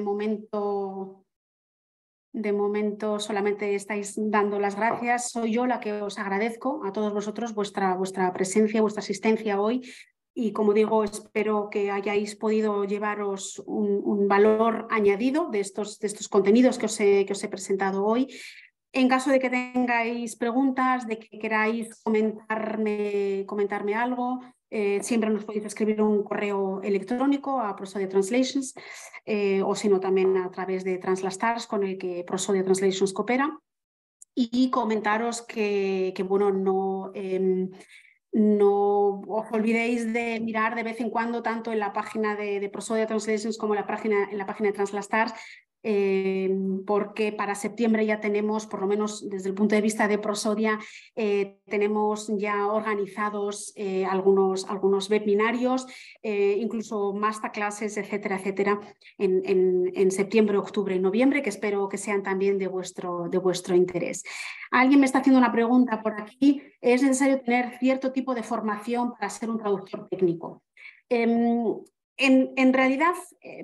de momento solamente estáis dando las gracias. Soy yo la que os agradezco a todos vosotros vuestra presencia, vuestra asistencia hoy. Y como digo, espero que hayáis podido llevaros un valor añadido de estos contenidos que os he presentado hoy. En caso de que tengáis preguntas, de que queráis comentarme algo, siempre nos podéis escribir un correo electrónico a Prosodia Translations o si no también a través de Translastars con el que Prosodia Translations coopera. Y comentaros que bueno, no os olvidéis de mirar de vez en cuando tanto en la página de Prosodia Translations como en la página de Translastars, porque para septiembre ya tenemos, por lo menos desde el punto de vista de Prosodia, tenemos ya organizados algunos webinarios, incluso masterclasses, etcétera, etcétera, en septiembre, octubre y noviembre, que espero que sean también de vuestro interés. Alguien me está haciendo una pregunta por aquí. ¿Es necesario tener cierto tipo de formación para ser un traductor técnico? En realidad,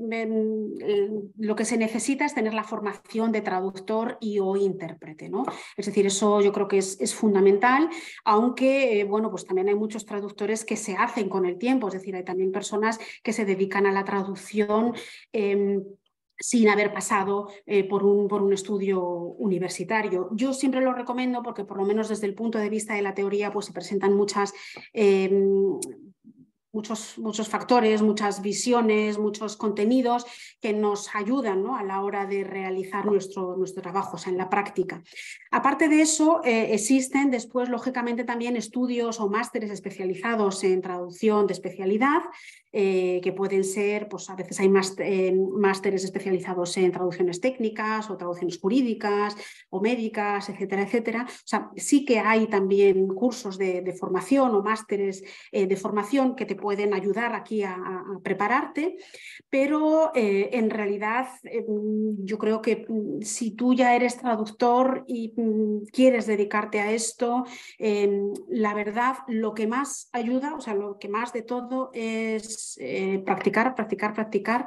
lo que se necesita es tener la formación de traductor y o intérprete, ¿no? Es decir, eso yo creo que es fundamental, aunque bueno, pues también hay muchos traductores que se hacen con el tiempo, es decir, hay también personas que se dedican a la traducción sin haber pasado por un estudio universitario. Yo siempre lo recomiendo porque por lo menos desde el punto de vista de la teoría pues se presentan muchos factores, muchas visiones, muchos contenidos que nos ayudan, ¿no?, a la hora de realizar nuestro trabajo, o sea, en la práctica. Aparte de eso, existen después, lógicamente, también estudios o másteres especializados en traducción de especialidad, que pueden ser, pues a veces hay másteres especializados en traducciones técnicas o traducciones jurídicas o médicas, etcétera, etcétera. O sea, sí que hay también cursos de formación o másteres de formación que te pueden ayudar aquí a prepararte, pero en realidad yo creo que si tú ya eres traductor y quieres dedicarte a esto, la verdad lo que más ayuda, o sea, lo que más de todo es practicar, practicar, practicar,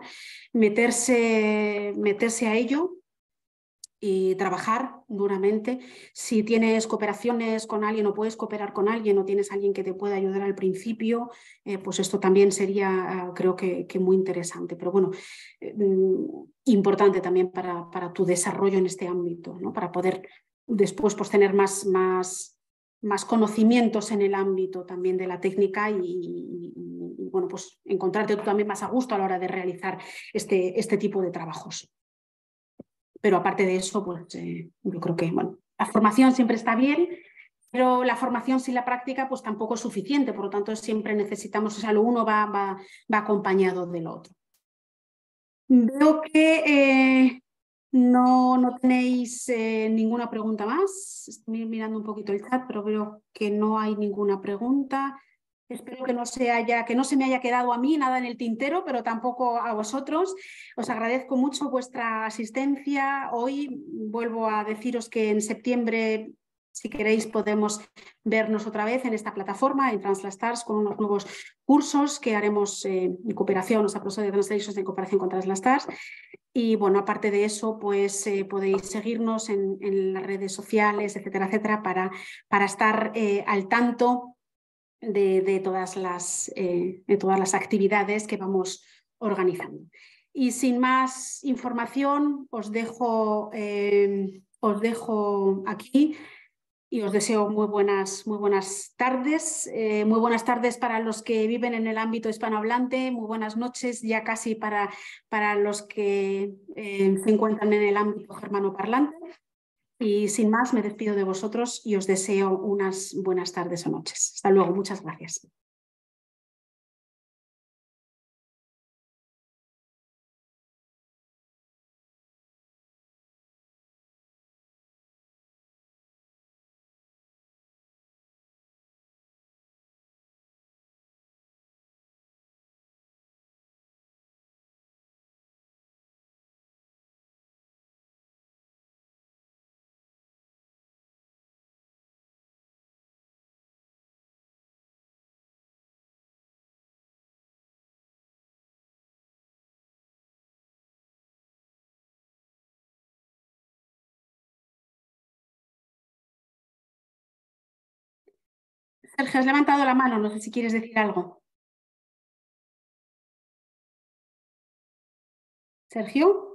meterse a ello y trabajar duramente. Si tienes cooperaciones con alguien o puedes cooperar con alguien o tienes alguien que te pueda ayudar al principio, pues esto también sería, creo que muy interesante. Pero bueno, importante también para tu desarrollo en este ámbito, ¿no?, para poder después pues, tener más conocimientos en el ámbito también de la técnica y bueno, pues encontrarte tú también más a gusto a la hora de realizar este tipo de trabajos. Pero aparte de eso, pues yo creo que bueno, la formación siempre está bien, pero la formación sin la práctica pues tampoco es suficiente, por lo tanto siempre necesitamos, o sea, lo uno va acompañado del otro. Veo que no tenéis ninguna pregunta más. Estoy mirando un poquito el chat, pero veo que no hay ninguna pregunta. Espero que no se me haya quedado a mí nada en el tintero, pero tampoco a vosotros. Os agradezco mucho vuestra asistencia. Hoy vuelvo a deciros que en septiembre, si queréis, podemos vernos otra vez en esta plataforma, en Translastars, con unos nuevos cursos que haremos en cooperación, o sea, proceso de Translations en cooperación con Translastars. Y bueno, aparte de eso, pues podéis seguirnos en las redes sociales, etcétera, etcétera, para estar al tanto de todas las actividades que vamos organizando. Y sin más información, os dejo aquí y os deseo muy buenas tardes. Muy buenas tardes para los que viven en el ámbito hispanohablante, muy buenas noches ya casi para los que se encuentran en el ámbito germanoparlante. Y sin más, me despido de vosotros y os deseo unas buenas tardes o noches. Hasta luego, muchas gracias. Sergio, has levantado la mano, no sé si quieres decir algo. Sergio.